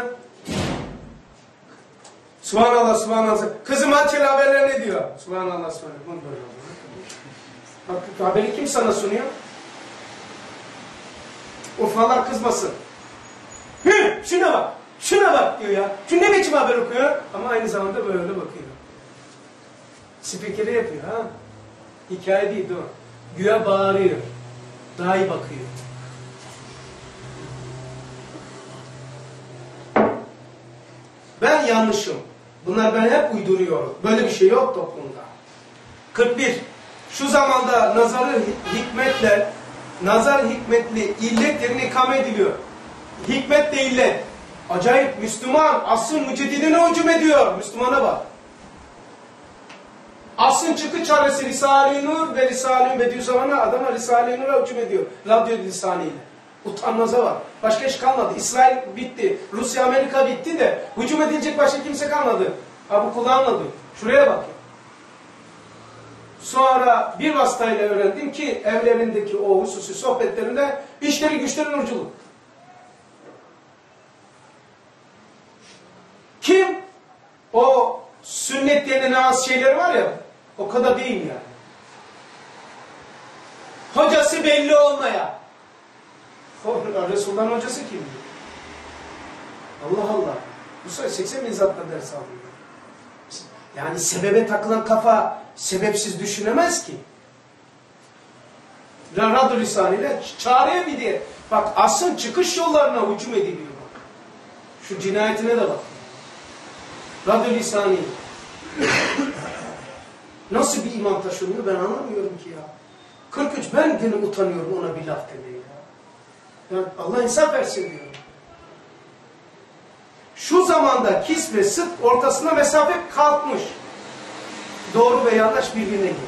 Subhanallah, subhanallah. Kızım Hatice'li haberler ne diyor? Subhanallah, subhanallah. Bunu böyle oluyor. Bak, haberi kim sana sunuyor? Urfalar kızmasın. Hı, şuna bak, şuna bak diyor ya. Şu ne biçim haber okuyor? Ama aynı zamanda böyle bakıyor. Spikeri yapıyor ha. Hikaye değil o. Güya bağırıyor. Daha iyi bakıyor. Ben yanlışım. Bunlar ben hep uyduruyorum. Böyle bir şey yok toplumda. kırk bir. Şu zamanda nazarı hikmetle, nazar hikmetli illet yerine ikame ediliyor. Hikmet de illet. Acayip Müslüman asrın müceddidine hücum ediyor. Müslümana bak. Asrın çıkı çaresi Risale-i Nur ve Risale-i Bediüzzaman'a adama Risale-i Nur'a hücum ediyor. Radyo lisanıyla. Utanmaza var. Başka iş kalmadı. İsrail bitti. Rusya, Amerika bitti de hücum edilecek başka kimse kalmadı. Ha bu kulağınla duy. Şuraya bak. Sonra bir vasıtayla öğrendim ki evlerindeki o hususi sohbetlerinde işleri güçleri nurculuk. Kim? O sünnet denilen az şeyler var ya, o kadar değil yani. Hocası belli olmaya. Resulullah'ın hocası kim? Allah Allah. Bu sayı seksen bin zatla ders alıyor. Yani sebebe takılan kafa sebepsiz düşünemez ki. Radyo lisanıyla çağrıya bir diye. Bak asrın çıkış yollarına hücum ediliyor. Bak. Şu cinayetine de bak. Radyo lisanı. Nasıl bir iman taşınıyor ben anlamıyorum ki ya. kırk üç ben gene utanıyorum ona bir laf demeye ya. Ya Allah insaf versin diyorum. Şu zamanda kis ve sıdk ortasına mesafe kalkmış. Doğru ve yanlış birbirine girer.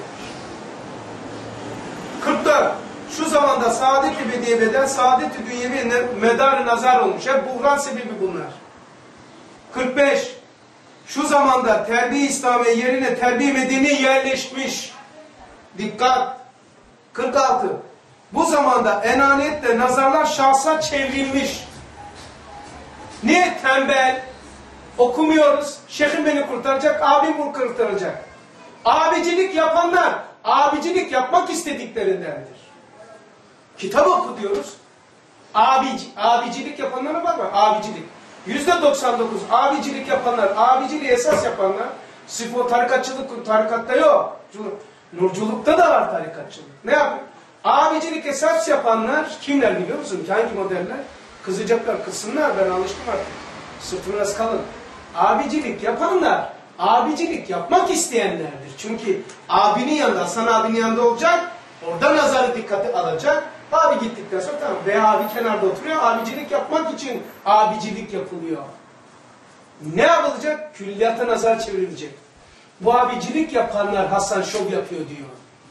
kırk dört. Şu zamanda saadet-i bediyeden saadet-i dünyevi medar-ı nazar olmuş. Hep buhran sebebi bunlar. kırk beş. Şu zamanda terbiye İslami yerine terbiye medeni yerleşmiş. Dikkat. kırk altı. Bu zamanda enaniyetle nazarlar şahsa çevrilmiş. Niye tembel? Okumuyoruz. Şeyhim beni kurtaracak, abim bunu kurtaracak. Abicilik yapanlar, abicilik yapmak istediklerindendir. Kitap oku diyoruz. Abici, abicilik yapanlara var mı? Abicilik. Yüzde doksan dokuz abicilik yapanlar, abiciliği esas yapanlar, sırf o tarikatçılık, tarikatta yok. Nurculukta da var tarikatçılık. Ne yapıyor? Abicilik esas yapanlar kimler biliyor musun? Hangi modeller? Kızacaklar, kızsınlar, ben alıştım artık. Sırtım biraz kalın. Abicilik yapanlar, abicilik yapmak isteyenlerdir. Çünkü abinin yanında, Hasan abinin yanında olacak, orada nazarı dikkate alacak. Abi gittikten sonra tamam. Veya abi kenarda oturuyor, abicilik yapmak için abicilik yapılıyor. Ne yapılacak? Külliyata nazar çevrilecek. Bu abicilik yapanlar Hasan şov yapıyor diyor.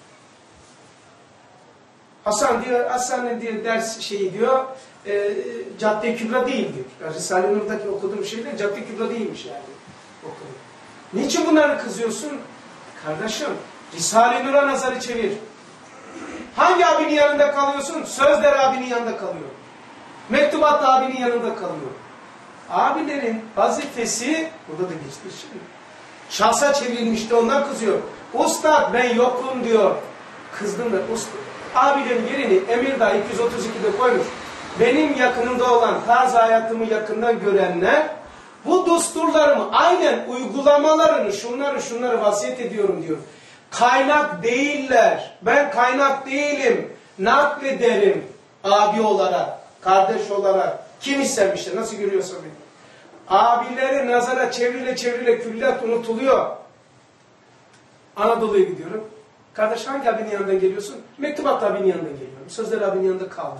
Hasan diyor, Hasan'ın diyor ders şeyi diyor, e, Cadde-i Kübra değil diyor. Yani Risale-i Nur'daki okuduğum şeyler Cadde-i Kübra değilmiş yani. Okudum. Niçin bunları kızıyorsun? Kardeşim, Risale-i Nur'a nazarı çevir. Hangi abinin yanında kalıyorsun? Sözler abinin yanında kalıyor. Mektubat abinin yanında kalıyor. Abilerin vazifesi, burada da geçti şimdi. Şahsa çevrilmişti, ondan kızıyor. Ustad ben yokum diyor. Kızdım da ustad. Abilerin yerini Emirdağ iki yüz otuz ikide koymuş. Benim yakınımda olan tarz hayatımı yakından görenler bu düsturlarımı aynen uygulamalarını şunları şunları vasiyet ediyorum diyor. Kaynak değiller. Ben kaynak değilim. Naklederim abi olarak, kardeş olarak. Kim istemiştir? Nasıl görüyorsa beni. Abileri nazara çevrile çevrile külliyat unutuluyor. Anadolu'ya gidiyorum. Kardeş hangi abinin yanından geliyorsun? Mektubat abinin yanından geliyorum. Sözler abinin yanında kaldı.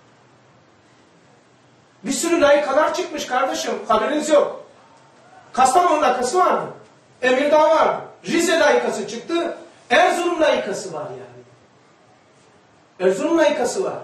Bir sürü layıkalar çıkmış kardeşim. Haberiniz yok. Kastamonu layıkası vardı. Emirdağ vardı. Rize layıkası çıktı. Erzurum layıkası var yani. Erzurum layıkası var.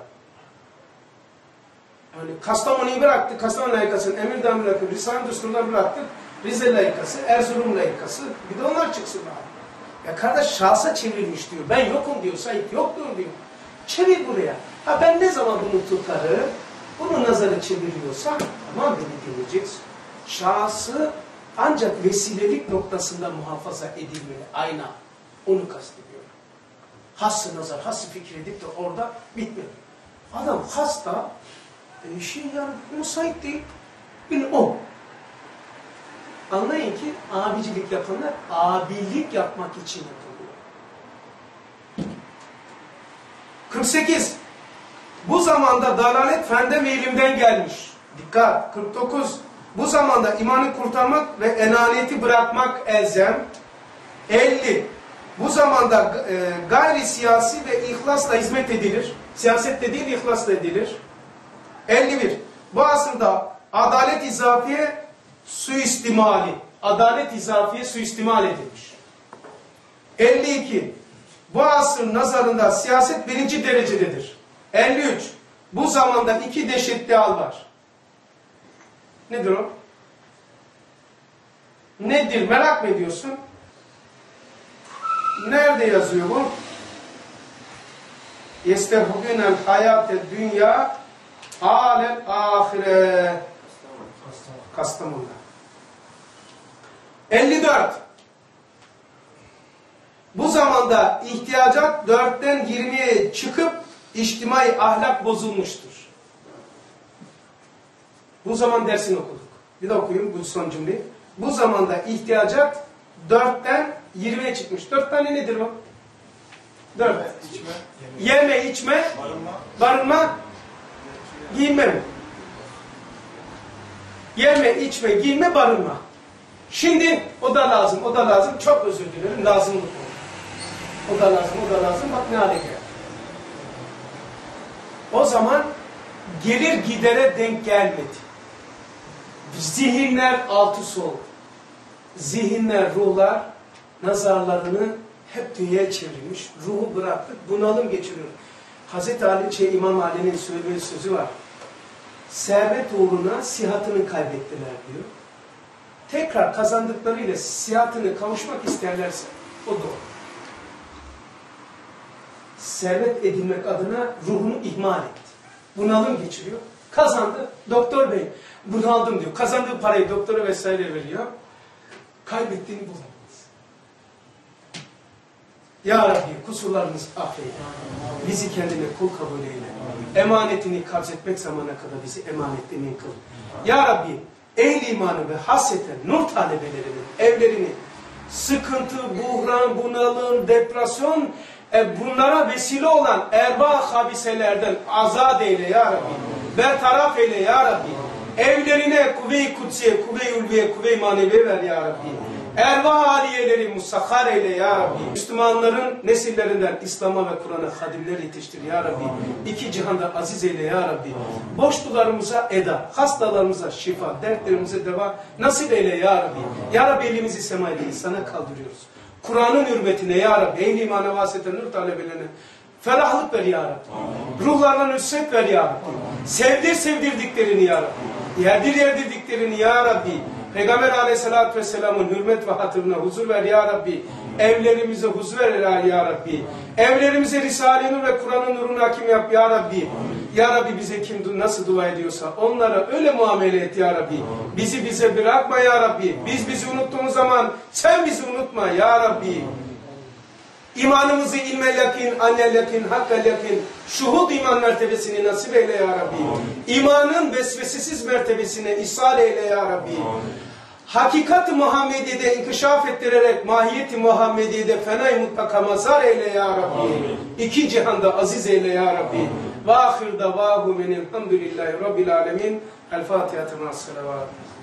Yani Kastamonu'yu bıraktık, Kastamonu layıkasını Emirdağ'ı bıraktık, Risale-i Düstur'dan bıraktık, Rize layıkası, Erzurum layıkası, bir de onlar çıksın abi. Ya kardeş şahsa çevrilmiş diyor, ben yokum diyor, Said yoktur diyor. Çevir buraya. Ha ben ne zaman bunu tutarım, bunun nazarı çeviriyorsa, tamam beni dinleyeceksin. Şahsı ancak vesilelik noktasında muhafaza edilmeli, ayna. Onu kastediyorum. Has-ı nazar, has-ı fikir edip de orada bitmedi. Adam hasta, e şey yani müsait değil. Bir o. Anlayın ki abicilik yapanlar abilik yapmak için yapılıyor. kırk sekiz. Bu zamanda dalalet fende ve ilimden gelmiş. Dikkat. kırk dokuz. Bu zamanda imanı kurtarmak ve enaniyeti bırakmak elzem. elli. Bu zamanda e, gayri siyasi ve ihlasla hizmet edilir. Siyaset değil, ihlasla edilir. elli bir. Bu aslında adalet izafiye suistimali. Adalet izafiye suistimal edilmiş. elli iki. Bu asrın nazarında siyaset birinci derecededir. elli üç. Bu zamanda iki dehşetli hal var. Nedir o? Nedir? Merak mı ediyorsun? Nerede yazıyor bu? Yestehubünel hayate dünya alel ahire. Kastamonu'da. elli dört. Bu zamanda ihtiyacat dörtten yirmiye çıkıp içtimai ahlak bozulmuştur. Bu zaman dersini okuduk. Bir de okuyayım bu son cümleyi. Bu zamanda ihtiyacat dörtten yirmiye çıkmış. Dört tane nedir o? Dört. İçme, Yeme, içme, barınma, barınma, giyinme mi? Yeme, içme, giyinme, barınma. Şimdi o da lazım, o da lazım. Çok özür dilerim, lazımlık oldu. O da lazım, o da lazım. Bak ne hale geldi. O zaman gelir gidere denk gelmedi. Zihinler altı soldu. Zihinler, ruhlar nazarlarını hep dünyaya çevrilmiş. Ruhu bıraktık, bunalım geçiriyor. Hazreti Ali, şey, İmam Ali'nin söylediği sözü var. Servet uğruna sihatını kaybettiler diyor. Tekrar kazandıklarıyla sihatını kavuşmak isterlerse o doğru. Servet edinmek adına ruhunu ihmal etti. Bunalım geçiriyor. Kazandı. Doktor bey bunaldım diyor. Kazandığı parayı doktora vesaire veriyor. Kaybettiğini bulamaz. Ya Rabbi kusurlarımızı affeyle. Bizi kendine kul kabul eyle. Emanetini kabz etmek zamana kadar bizi emanetliğini kıl. Ya Rabbi ehl imanı ve hasreten nur talebelerinin evlerini sıkıntı, buhran, bunalım, depresyon e, bunlara vesile olan erba habiselerden azat eyle ya Rabbi. Bertaraf eyle ya Rabbi. Evlerine kuvve-i kutsiye, kuvve-i ulviye, kuvve-i manevi ver ya Rabbi. Erva aliyeleri musakhar eyle ya Rabbi. Müslümanların nesillerinden İslam'a ve Kur'an'a hadimler yetiştir ya Rabbi. İki cihanda aziz eyle ya Rabbi. Boşlularımıza eda, hastalarımıza şifa, dertlerimize deva nasip eyle ya Rabbi. Ya Rabbi elimizi semaya sana kaldırıyoruz. Kur'an'ın hürmetine ya Rabbi. Ehl-i imana vasıta nur talebelerine ferahlık ver ya Rabbi. Ruhlarına nüsret ver ya Rabbi. Sevdir sevdirdiklerini ya Rabbi. Yerdir yerdirdiklerini ya Rabbi. Peygamber aleyhissalatü vesselamın hürmet ve hatırına huzur ver ya Rabbi. Evlerimize huzur ver ya Rabbi. Evlerimize Risale-i Nur ve Kur'an'ın nurunu hakim yap ya Rabbi. Ya Rabbi bize kim nasıl dua ediyorsa onlara öyle muamele et ya Rabbi. Bizi bize bırakma ya Rabbi. Biz bizi unuttuğumuz zaman sen bizi unutma ya Rabbi. İmanımızı ilmel yakin, annel yakin, hakkal yakin, şuhud iman mertebesini nasip eyle ya Rabbi. İmanın vesvesesiz mertebesine ishal eyle ya Rabbi. Hakikat-ı Muhammediye'de inkişaf ettirerek mahiyet-i Muhammediye'de fenay mutlaka mazhar eyle ya Rabbi. İki cihanda aziz eyle ya Rabbi. Ve ahir davâhu menilhamdülillahi rabbil alemin. El Fatiha-tı ma'as-salavat.